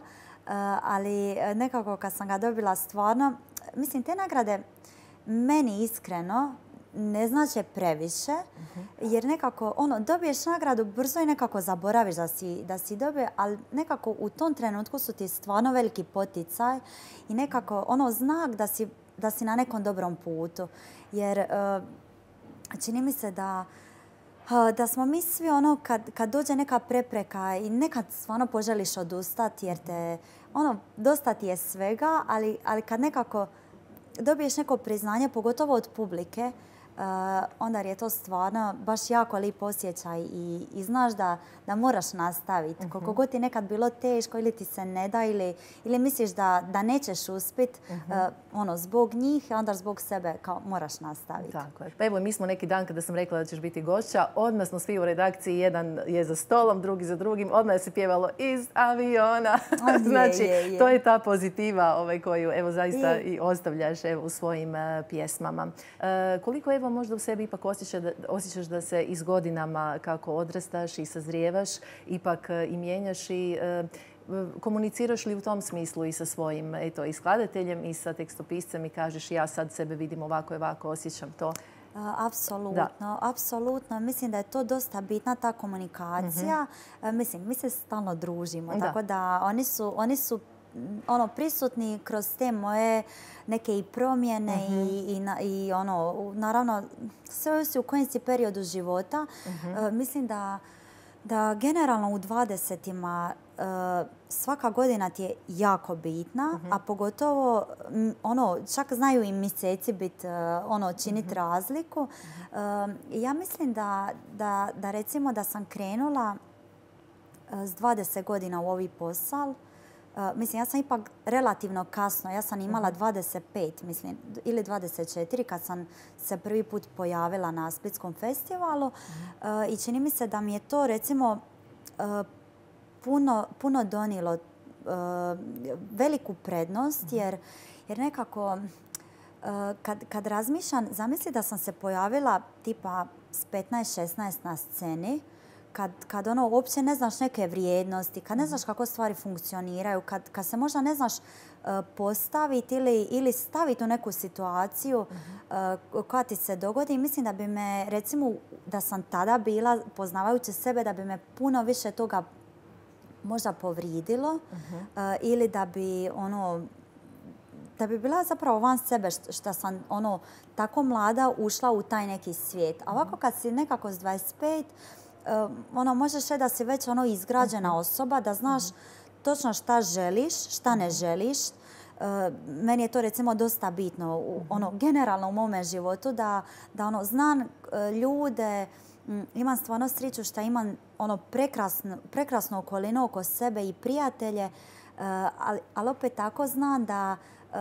ali nekako kad sam ga dobila stvarno, mislim te nagrade meni iskreno ne znače previše, jer nekako ono, dobiješ nagradu brzo i nekako zaboraviš da si, da si dobio, ali nekako u tom trenutku su ti stvarno veliki poticaj i nekako ono znak da si, da si na nekom dobrom putu. Jer uh, čini mi se da uh, da smo mi svi ono kad, kad dođe neka prepreka i nekad stvarno poželiš odustati jer te ono dosta ti je svega, ali, ali kad nekako dobiješ neko priznanje, pogotovo od publike, Uh, onda je to stvarno baš jako lijep osjećaj i, i znaš da, da moraš nastaviti. Uh-huh. Koliko god ti nekad bilo teško ili ti se ne da ili, ili misliš da, da nećeš uspjeti, uh-huh. uh, ono, zbog njih i onda zbog sebe kao moraš nastaviti. Tako je. Pa evo, mi smo neki dan kada sam rekla da ćeš biti gošća, odmah smo svi u redakciji, jedan je za stolom, drugi za drugim, odmah je se pjevalo iz aviona. Je, znači, je, je. to je ta pozitiva ovaj, koju evo zaista Je. i ostavljaš evo, u svojim uh, pjesmama. Uh, koliko evo možda u sebi ipak osjećaš da, osjećaš da se iz godinama kako odrastaš i sazrijevaš, ipak uh, i mijenjaš i uh, komuniciraš li u tom smislu i sa svojim eto, i skladateljem i sa tekstopiscem i kažeš ja sad sebe vidim ovako i ovako, osjećam to? Apsolutno, apsolutno. Mislim da je to dosta bitna ta komunikacija. Uh-huh. Mislim, mi se stalno družimo, da. Tako da oni su, oni su ono, prisutni kroz te moje neke i promjene uh-huh. i, i, na, i ono, naravno, sve ovisi u kojem si periodu života. Uh-huh. Uh, mislim da da generalno u dvadesetima svaka godina ti je jako bitna, a pogotovo ono, čak znaju i mjeseci biti, ono, činiti razliku. Ja mislim da, da, da recimo da sam krenula s dvadeset godina u ovaj posao. Uh, mislim, ja sam ipak relativno kasno. Ja sam imala dvadeset pet, mislim, ili dvadeset četiri kad sam se prvi put pojavila na Splitskom festivalu. Uh, I čini mi se da mi je to, recimo, uh, puno, puno donijelo uh, veliku prednost, jer, jer nekako uh, kad, kad razmišljam, zamisli da sam se pojavila tipa s petnaest šesnaest na sceni, Kad, kad ono uopće ne znaš neke vrijednosti, kad ne znaš kako stvari funkcioniraju, kad, kad se možda ne znaš uh, postaviti ili, ili staviti u neku situaciju uh, koja ti se dogodi. Mislim da bi me, recimo, da sam tada bila, poznavajući sebe, da bi me puno više toga možda povridilo uh, ili da bi ono da bi bila zapravo van sebe što sam ono tako mlada ušla u taj neki svijet. A ovako kad si nekako s dvadeset pet, Uh, ono, možeš reći da si već ono izgrađena osoba, da znaš točno šta želiš, šta ne želiš. Uh, meni je to recimo dosta bitno, u, ono, generalno u mome životu, da, da ono, znam uh, ljude, m, imam stvarno sreću što imam ono prekrasnu, prekrasnu okolinu oko sebe i prijatelje, uh, ali, ali opet tako znam da uh,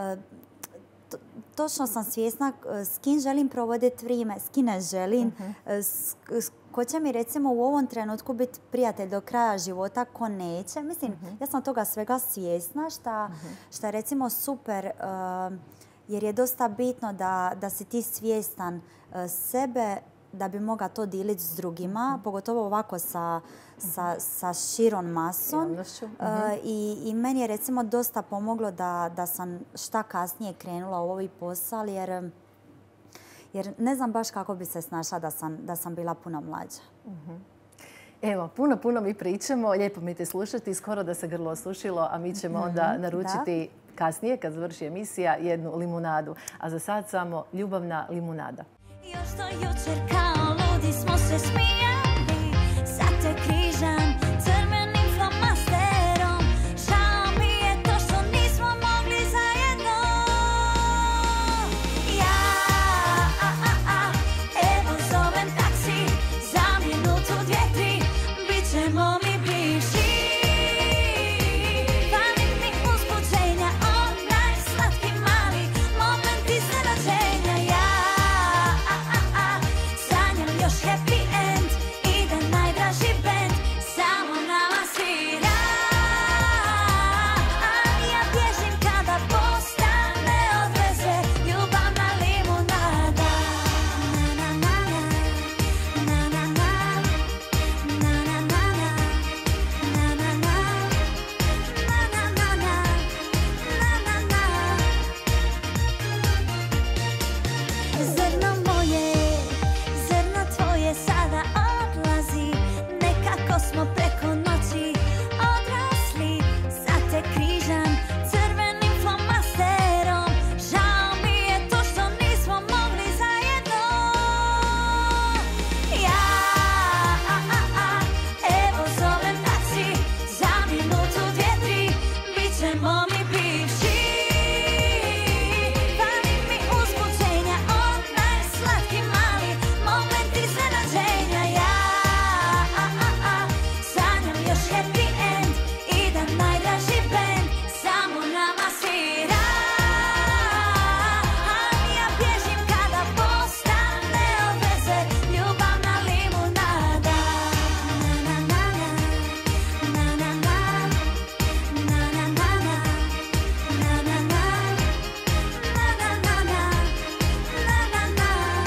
točno sam svjesna s kim želim provoditi vrijeme, s kim ne želim, uh-huh. s, s, ko će mi recimo u ovom trenutku biti prijatelj do kraja života, ko neće. Mislim, uh-huh. ja sam toga svega svjesna, šta, uh-huh. šta je recimo super, uh, jer je dosta bitno da, da si ti svjestan uh, sebe, da bi mogla to dijeliti s drugima, uh-huh. pogotovo ovako sa, sa, sa širom masom. Uh-huh. Uh, i, I meni je recimo dosta pomoglo da, da sam šta kasnije krenula u ovaj posao, jer, jer ne znam baš kako bi se snašla da sam, da sam bila puno mlađa. Uh-huh. Evo, puno, puno mi pričamo, lijepo mi te slušati, skoro da se grlo osušilo, a mi ćemo onda uh-huh. naručiti da. kasnije, kad završi emisija, jednu limunadu. A za sad samo ljubavna limunada. Još do jučer kao ludi smo se smijali, sad te križam crvenim flomasterom. Žao mi je to što nismo mogli zajedno. Ja, a, a, a, evo zovem taksi, za minutu, dvije, tri, bit ćemo mi bivši. Fali mi uzbuđenja, onaj slatki mali moment iznenađenja. Ja, happy end, ide najdraži band, samo nama svira. Ja bježim kada postane od veze ljubavna limunada. Na na na na, na na na, na na na na, na na na, na na na na, na na na. Zrno moje, tvoje sada odlazi, nekako smo preko noći odrasli. Sad te križam crvenim flomasterom, žao mi je to što nismo mogli zajedno. Ja, a, a, a, evo zovem taksi, za minutu, dvije, tri, bit ćemo mi bivši. Fali mi uzbuđenja, onaj slatki mali moment iznenađenja. Ja, a, a, a, sanjam još happy end, ide najdraži band, samo nama svira. Ja bježim kada postane od veze ljubavna limunada. Na na na na, na na na, na na na na, na na na, na na na na, na na na.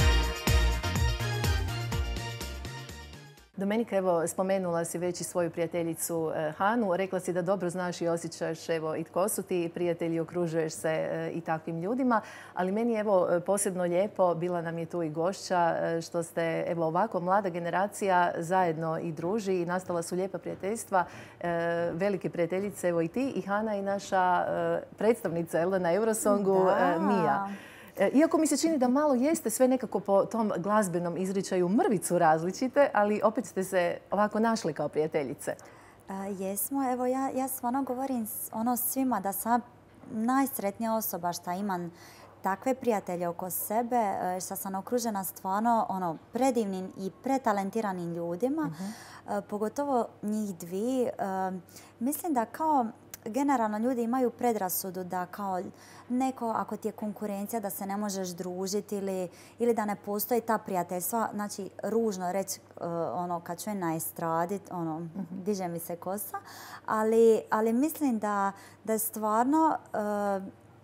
Domenika, evo, spomenula si već i svoju prijateljicu Hanu. Rekla si da dobro znaš i osjećaš evo, i tko su ti prijatelji, okružuješ se i takvim ljudima. Ali meni je evo, posebno lijepo, bila nam je tu i gošća, što ste evo, ovako mlada generacija zajedno i druži i nastala su lijepa prijateljstva. Velike prijateljice, evo i ti i Hana i naša predstavnica jel, na Eurosongu, da. Mija. Iako mi se čini da malo jeste sve nekako po tom glazbenom izričaju mrvicu različite, ali opet ste se ovako našli kao prijateljice. Jesmo. Evo, ja, ja stvarno govorim ono svima da sam najsretnija osoba što imam takve prijatelje oko sebe, što sam okružena stvarno ono, predivnim i pretalentiranim ljudima, uh-huh. pogotovo njih dvi. Mislim da kao generalno ljudi imaju predrasudu da kao neko, ako ti je konkurencija, da se ne možeš družiti ili, ili da ne postoji ta prijateljstva. Znači, ružno reći uh, ono, kad čujem na estradi, ono, uh-huh. diže mi se kosa. Ali, ali mislim da, da je stvarno uh,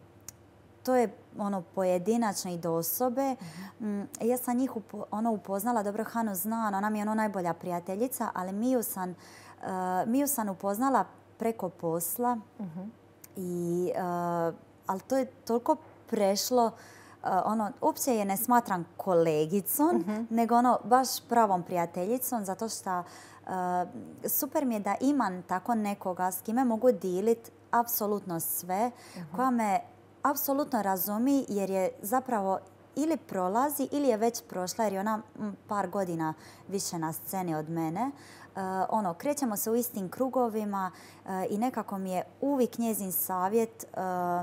to je ono pojedinačno i do osobe. Mm, ja sam njih upo, ono, upoznala, dobro Hanu zna, ona mi je ono najbolja prijateljica, ali Miju sam, uh, Miju sam upoznala preko posla. Uh-huh. I, uh, ali to je toliko prešlo, uh, ono, uopće je ne smatram kolegicom, uh-huh. nego ono baš pravom prijateljicom, zato što uh, super mi je da imam tako nekoga s kime mogu dijeliti apsolutno sve, uh-huh. koja me apsolutno razumi jer je zapravo ili prolazi ili je već prošla jer je ona par godina više na sceni od mene. Uh, ono, krećemo se u istim krugovima uh, i nekako mi je uvijek njezin savjet, uh,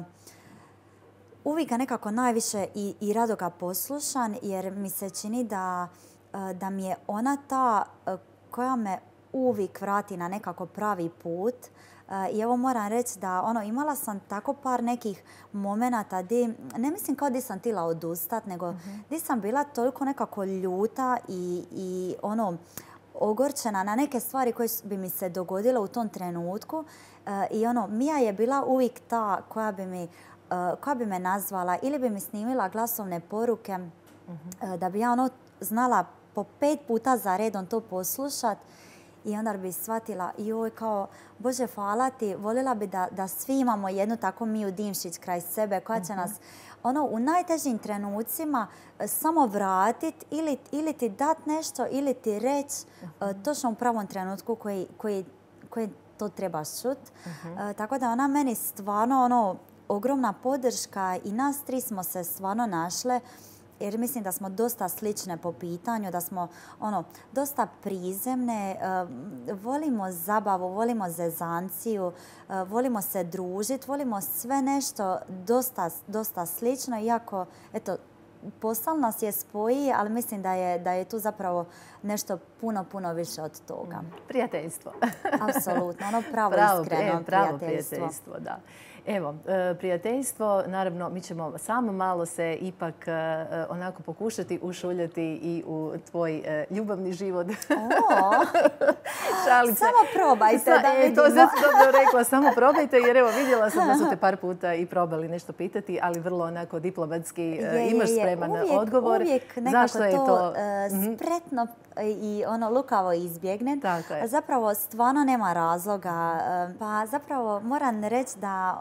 uvijek ga nekako najviše i, i rado ga poslušam jer mi se čini da, uh, da mi je ona ta uh, koja me uvijek vrati na nekako pravi put. Uh, I evo moram reći da ono, imala sam tako par nekih momenata di, ne mislim kao di sam htjela odustat, nego uh-huh. di sam bila toliko nekako ljuta i, i ono, ogorčena na neke stvari koje bi mi se dogodile u tom trenutku. Uh, I ono, Mija je bila uvijek ta koja bi, mi, uh, koja bi me nazvala ili bi mi snimila glasovne poruke uh-huh. uh, da bi ja ono znala po pet puta za redom to poslušat. I onda bi shvatila, joj, kao, Bože, hvala ti, voljela bi da, da svi imamo jednu tako Miju Dimšić kraj sebe koja će nas ono, u najtežim trenucima samo vratiti ili, ili ti dati nešto ili ti reći uh, točno u pravom trenutku koji, koji, koji to trebaš čuti. Uh-huh. Uh, tako da ona meni stvarno ono, ogromna podrška i nas tri smo se stvarno našle. Jer mislim da smo dosta slične po pitanju, da smo ono, dosta prizemne, uh, volimo zabavu, volimo zezanciju, uh, volimo se družiti, volimo sve nešto dosta, dosta slično, iako eto, posao nas je spoji, ali mislim da je, da je tu zapravo nešto puno, puno više od toga. Prijateljstvo. Apsolutno, ono pravo, pravo iskreno e, pravo prijateljstvo. prijateljstvo, da. Evo, prijateljstvo, naravno, mi ćemo samo malo se ipak onako pokušati ušuljati i u tvoj ljubavni život. O, Šalice. Samo probajte Sa, da vidimo. E, to sam dobro rekla, samo probajte jer evo vidjela sam da su te par puta i probali nešto pitati, ali vrlo onako diplomatski je, imaš je, spreman uvijek, odgovor. Uvijek nekako Zašto je to, to uh, spretno i ono lukavo izbjegnem. A zapravo stvarno nema razloga. Pa zapravo moram reći da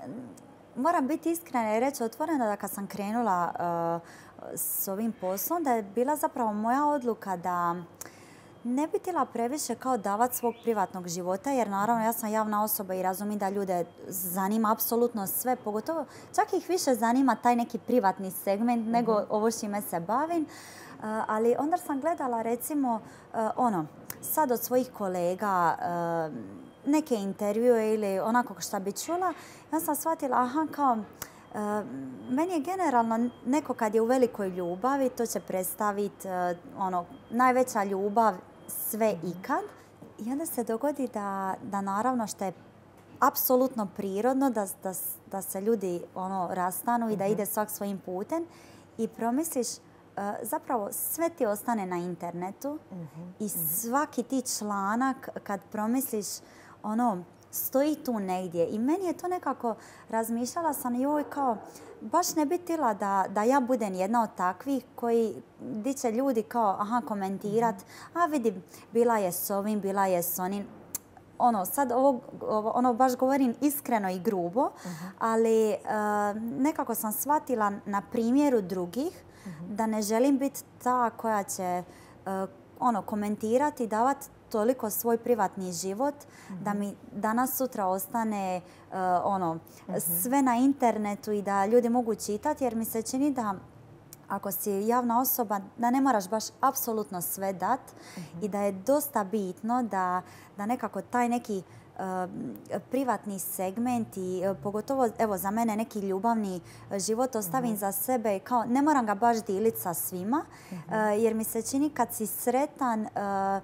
moram biti iskrena i reći otvoreno da kad sam krenula uh, s ovim poslom, da je bila zapravo moja odluka da ne bi htjela previše kao davat svog privatnog života, jer naravno ja sam javna osoba i razumijem da ljude zanima apsolutno sve, pogotovo čak ih više zanima taj neki privatni segment mm-hmm. nego ovo s čime se bavim. Uh, ali onda sam gledala recimo uh, ono, sad od svojih kolega uh, neke intervjue ili onako što bi čula, ja sam shvatila, aha, kao, uh, meni je generalno neko kad je u velikoj ljubavi, to će predstaviti uh, ono, najveća ljubav sve ikad. I onda se dogodi da, da naravno što je apsolutno prirodno da, da, da se ljudi ono, rastanu i da ide svak svojim putem i promisliš Uh, zapravo sve ti ostane na internetu uh-huh. i svaki ti članak kad promisliš ono stoji tu negdje i meni je to nekako razmišljala sam joj kao baš ne bi htjela da, da ja budem jedna od takvih koji di će ljudi kao aha komentirat uh-huh. a vidi bila je s ovim, bila je s onim. Ono, sad ovo, ovo ono baš govorim iskreno i grubo, uh-huh. ali uh, nekako sam shvatila na primjeru drugih uh-huh. da ne želim biti ta koja će uh, ono, komentirati, davati toliko svoj privatni život mm-hmm. da mi danas sutra ostane uh, ono, mm-hmm. sve na internetu i da ljudi mogu čitati, jer mi se čini da ako si javna osoba, da ne moraš baš apsolutno sve dat mm-hmm. i da je dosta bitno da, da nekako taj neki uh, privatni segment i uh, pogotovo evo, za mene neki ljubavni život ostavim mm-hmm. za sebe. Kao, ne moram ga baš dijeliti sa svima mm-hmm. uh, jer mi se čini kad si sretan uh,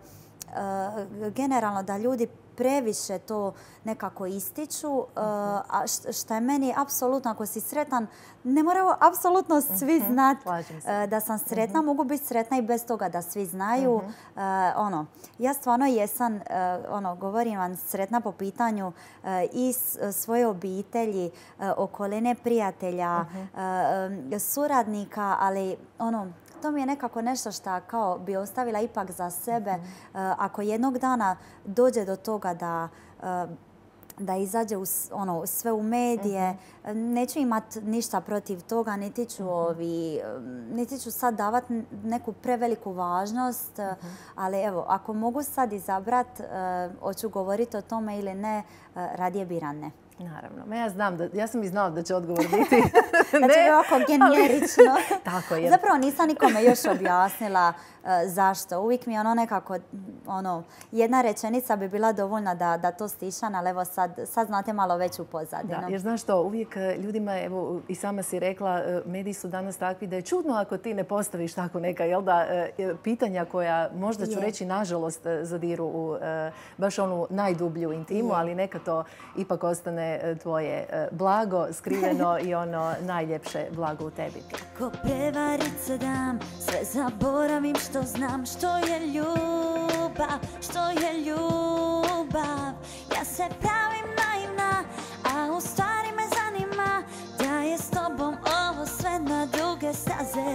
uh, generalno da ljudi previše to nekako ističu, uh, a što je meni apsolutno, ako si sretan, ne moraju apsolutno svi uh-huh. znati uh, da sam sretna. Uh-huh. Mogu biti sretna i bez toga da svi znaju. Uh-huh. Uh, ono, ja stvarno jesam, uh, ono, govorim vam, sretna po pitanju uh, i svoje obitelji, uh, okoline prijatelja, uh-huh. uh, suradnika, ali ono, to mi je nekako nešto što kao bi ostavila ipak za sebe. Mm-hmm. uh, ako jednog dana dođe do toga da, uh, da izađe u, ono, sve u medije, mm-hmm. neću imati ništa protiv toga, niti ću, mm-hmm. ovi, niti ću sad davati neku preveliku važnost. Mm-hmm. Ali evo, ako mogu sad izabrat, uh, hoću govoriti o tome ili ne, uh, radije biram ne. Naravno. Ma ja znam da, ja sam i znala da će odgovor biti. Znači je ovako generično. Ali, tako je. Zapravo nisam nikome još objasnila uh, zašto. Uvijek mi je ono nekako, ono, jedna rečenica bi bila dovoljna da, da to stišam, ali evo sad, sad znate malo veću pozadinu. Da, jer znaš što, uvijek ljudima, evo i sama si rekla, mediji su danas takvi da je čudno ako ti ne postaviš tako neka, jel da, pitanja koja možda ću je. reći nažalost zadiru u baš onu najdublju intimu, je. ali neka to ipak ostane tvoje blago, skriveno i ono najljepše blago u tebi. Kako prevarice dam, sve zaboravim što znam, što je ljubav, što je ljubav. Ja se pravim naivna, a u stvari me zanima da je s tobom ovo sve na duge staze.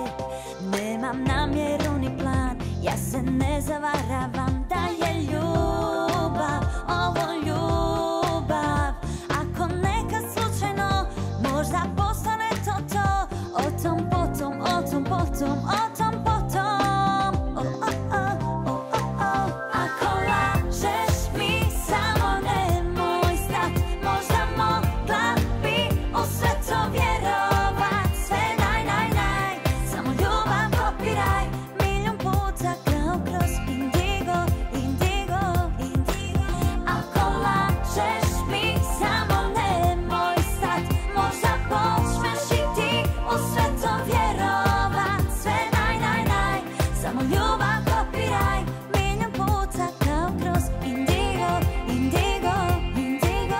Nemam namjeru ni plan, ja se ne zavaravam da je ljubav, ovo ljubav. Ako nekad slučajno možda postane to to, o tom potom, o tom potom, o tom potom. Oh, oh, oh, oh, oh, oh. Ako lažeš mi samo nemoj stat, možda mogla bi u sve to vjerovat. Sve naj, naj, naj, samo ljubav kopiraj milion puta kao kroz indigo, indigo, indigo. Ako lažeš mi samo nemoj stat, možda počneš i ti u sve to vjerovat. Sve naj, naj, naj, samo ljubav kopiraj milion puta kao kroz indigo, indigo, indigo.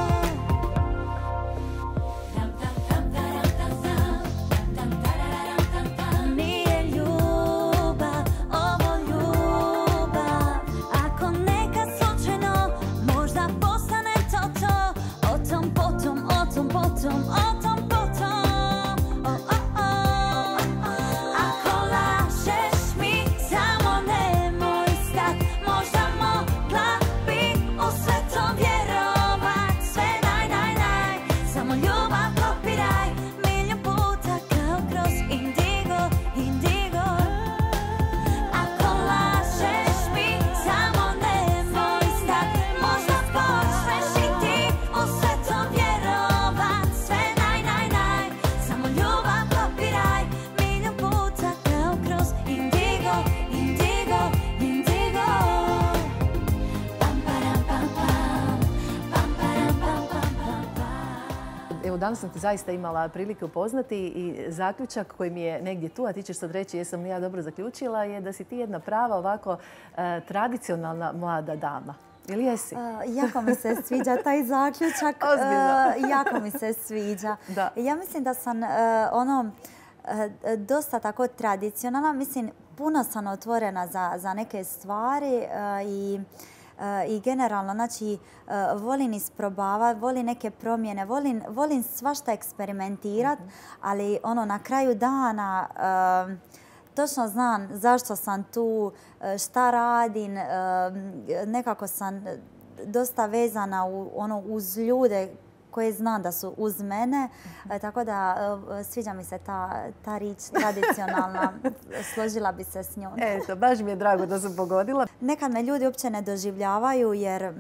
Nije ljubav, ovo ljubav. Ako nekad slučajno možda postane to to, o tom potom, o tom potom, o tom potom. Oh, oh, oh. Ako lažeš mi samo nemoj stat, možda mogla bi u sve to vjerovat. Sve naj, naj, naj, samo ljubav kopiraj milion puta kao kroz indigo, indigo. Ako lažeš mi samo nemoj stat, možda počneš i ti u sve to vjerovat. Sve naj, naj, naj, samo ljubav kopiraj milion puta kao kroz indigo, indigo, indigo. Pam, param, pam, pam, pam, param, pam, pam, pam, pam. Evo, danas sam te zaista imala prilike upoznati i zaključak koji mi je negdje tu, a ti ćeš sad reći jesam li ja dobro zaključila, je da si ti jedna prava ovako e, tradicionalna mlada dama. Ili jesi? Uh, jako mi se sviđa taj zaključak. Uh, jako mi se sviđa. Da. Ja mislim da sam uh, ono uh, dosta tako tradicionalna. Mislim, puno sam otvorena za, za neke stvari uh, i uh, i generalno, znači, uh, volim isprobavati, volim neke promjene, volim, volim svašta eksperimentirati, mm-hmm. ali ono, na kraju dana uh, točno znam zašto sam tu, šta radim, nekako sam dosta vezana u, ono, uz ljude koje znam da su uz mene. Tako da sviđa mi se ta, ta riječ tradicionalna. Složila bi se s njom. Eto, baš mi je drago da sam pogodila. Nekad me ljudi uopće ne doživljavaju jer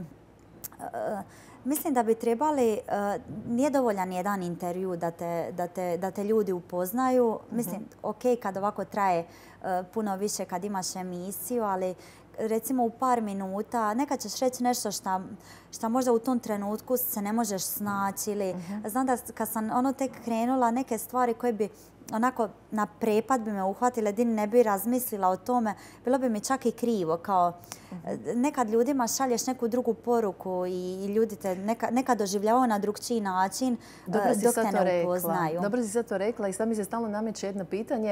mislim da bi trebali, nije dovoljan jedan intervju da te, da te, da te ljudi upoznaju. Mislim, ok, kad ovako traje puno više, kad imaš emisiju, ali recimo u par minuta nekad ćeš reći nešto što možda u tom trenutku se ne možeš snaći. Ili, znam da kad sam ono tek krenula, neke stvari koje bi onako na prepad bi me uhvatile, di ne bi razmislila o tome, bilo bi mi čak i krivo. Kao, nekad ljudima šalješ neku drugu poruku i ljudi te nekad, nekad doživljavaju na drugčiji način dok te ne upoznaju. Dobro si sad to rekla i sad mi se stalno nameće jedno pitanje,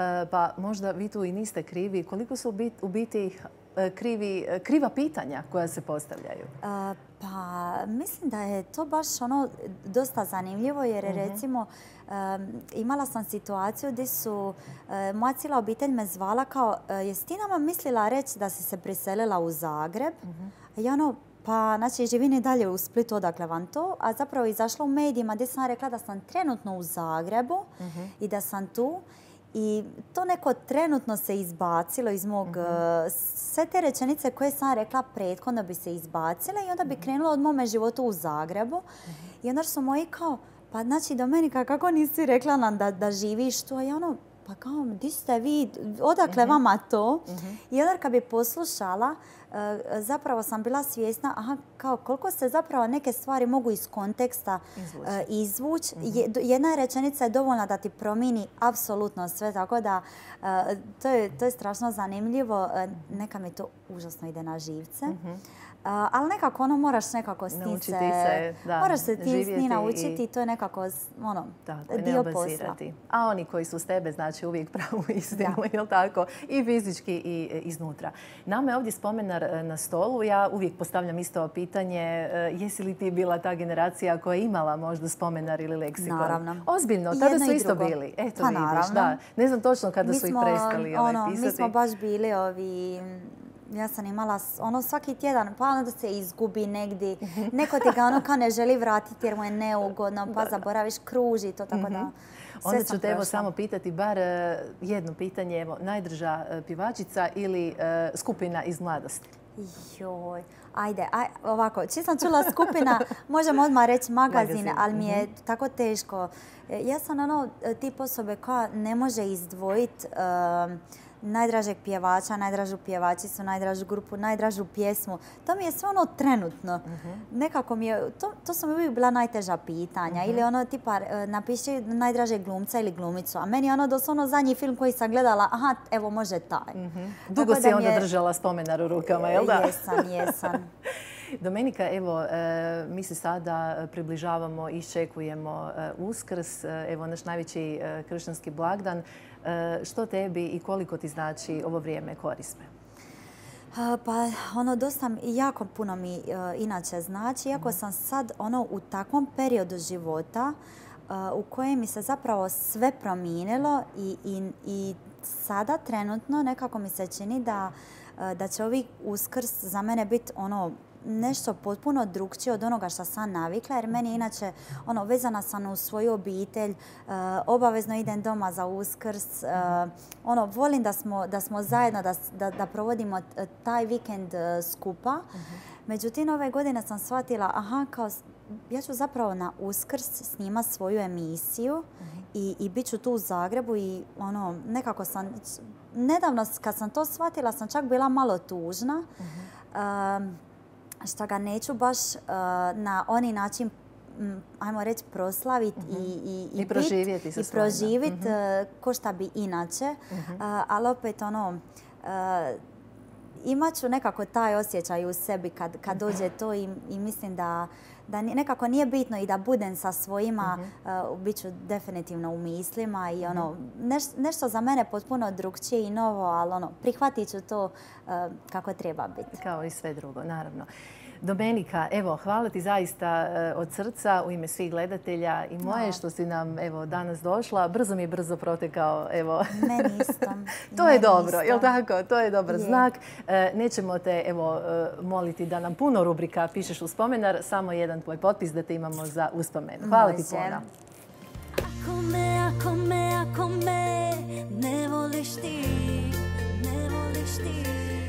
pa možda vi tu i niste krivi. Koliko su u biti krivi, kriva pitanja koja se postavljaju? Uh, pa mislim da je to baš ono dosta zanimljivo jer uh-huh. recimo um, imala sam situaciju gdje su uh, moja cijela obitelj me zvala kao uh, jesi ti nama mislila reći da si se priselila u Zagreb? Uh-huh. I ono, pa znači živim i dalje u Splitu, odakle vam to, a zapravo izašla u medijima gdje sam rekla da sam trenutno u Zagrebu uh-huh. i da sam tu. I to neko trenutno se izbacilo iz mog... Uh-huh. Sve te rečenice koje sam rekla prethodno bi se izbacile i onda bi uh-huh. krenula od mome životu u Zagrebu. Uh-huh. I onda su moji kao, pa znači Domenika, kako nisi rekla nam da, da živiš tu? I ono, pa kao, di ste vi, odakle uh-huh. vama to? Uh-huh. I onda kad bi poslušala, zapravo sam bila svjesna aha, kao koliko se zapravo neke stvari mogu iz konteksta izvući. izvući. Mm-hmm. Jedna rečenica je dovoljna da ti promijeni apsolutno sve, tako da to je, to je strašno zanimljivo. Neka mi to užasno ide na živce. Mm-hmm. Uh, ali nekako ono moraš nekako s tim se, se da, moraš se ti s njim naučiti i to je nekako ono, tako, dio posla. A oni koji su s tebe znači uvijek pravu istinu, jel tako? I fizički i iznutra. Nama je ovdje spomenar na stolu. Ja uvijek postavljam isto pitanje, jesi li ti bila ta generacija koja je imala možda spomenar ili leksikon? Naravno. Ozbiljno, tada su isto drugo. bili. Eto pa vidiš, naravno. Da. Ne znam točno kada mi su ih smo, prestali ono, ovaj, pisati. Mi smo baš bili ovi... Ja sam imala ono svaki tjedan, pa onda se izgubi negdje. Neko ti ga ono kao ne želi vratiti jer mu je neugodno, pa zaboraviš, kruži to, tako da... Onda ću te evo samo pitati bar jedno pitanje, evo, najdrža pjevačica ili uh, skupina iz mladosti? Joj, ajde, aj, ovako, čim sam čula skupina, možemo odmah reći magazin, magazin. ali mi je uh-huh. tako teško. Ja sam ono tip osobe koja ne može izdvojiti uh, najdražeg pjevača, najdražu pjevačicu, najdražu grupu, najdražu pjesmu. To mi je sve ono trenutno. Uh-huh. Nekako mi je, to, to su mi uvijek bila najteža pitanja. Uh-huh. Ili ono tipa napiši najdražeg glumca ili glumicu. A meni je ono doslovno zadnji film koji sam gledala, aha, evo može taj. Uh-huh. Dugo si onda je... držala spomenar u rukama, jel da? Jesam, jesam. Domenika, evo, mi se sada približavamo i iščekujemo Uskrs, evo naš najveći kršćanski blagdan. Što tebi i koliko ti znači ovo vrijeme korisme? Pa ono dosta, jako puno mi uh, inače znači, iako mm. sam sad ono u takvom periodu života uh, u kojem mi se zapravo sve promijenilo i, i, i sada trenutno nekako mi se čini da, uh, da će ovi Uskrs za mene biti ono nešto potpuno drugčije od onoga što sam navikla, jer meni inače ono, vezana sam uz svoju obitelj, uh, obavezno idem doma za Uskrs, uh, ono, volim da smo, da smo zajedno, da, da, da provodimo taj vikend uh, skupa. Uh-huh. Međutim, ove godine sam shvatila, aha, kao, ja ću zapravo na Uskrs snimati svoju emisiju uh-huh. i, i bit ću tu u Zagrebu i ono, nekako sam, nedavno kad sam to shvatila sam čak bila malo tužna. Uh-huh. Uh, što ga neću baš uh, na oni način, m, ajmo reći, proslaviti uh-huh. i, i, i proživjeti, i proživit, uh-huh. uh, ko šta bi inače. Uh-huh. Uh, ali opet ono, uh, imat ću nekako taj osjećaj u sebi kad, kad dođe to i, i mislim da, da nekako nije bitno i da budem sa svojima, uh-huh. uh, bit ću definitivno u mislima i ono, neš, nešto za mene potpuno drugčije i novo, ali ono, prihvatit ću to uh, kako treba biti. Kao i sve drugo, naravno. Domenika, evo, hvala ti zaista od srca u ime svih gledatelja i moje no. što si nam evo, danas došla. Brzo mi je brzo protekao. Evo. Meni isto. To Meni je dobro, isto. jel tako? To je dobar je. znak. Nećemo te evo, moliti da nam puno rubrika pišeš u spomenar, samo jedan jedan tvoj potpis da te imamo za uspomenu. Hvala ti puno. Ako me, ako me, ako me ne voliš ti, ne voliš ti.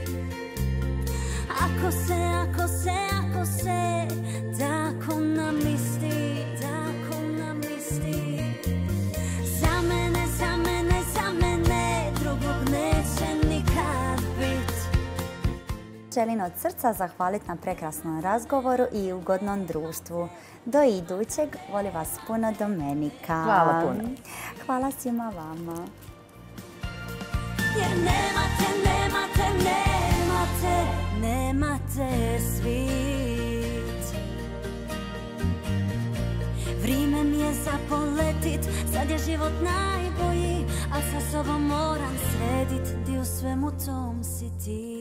Ako se, ako se, ako se tako namisti, tako namisti. Za mene, za mene, za mene drugog neće nikad bit. Želim od srca zahvaliti na prekrasnom razgovoru i ugodnom društvu. Do idućeg, volim vas puno, Domenika. Hvala puno. Hvala svima vama. Jer nemate, nemate, nemate, nemate svit. Vrime mi je za poletit, sad je život najbolji, a sa sobom moram sredit, di u svemu tom si ti.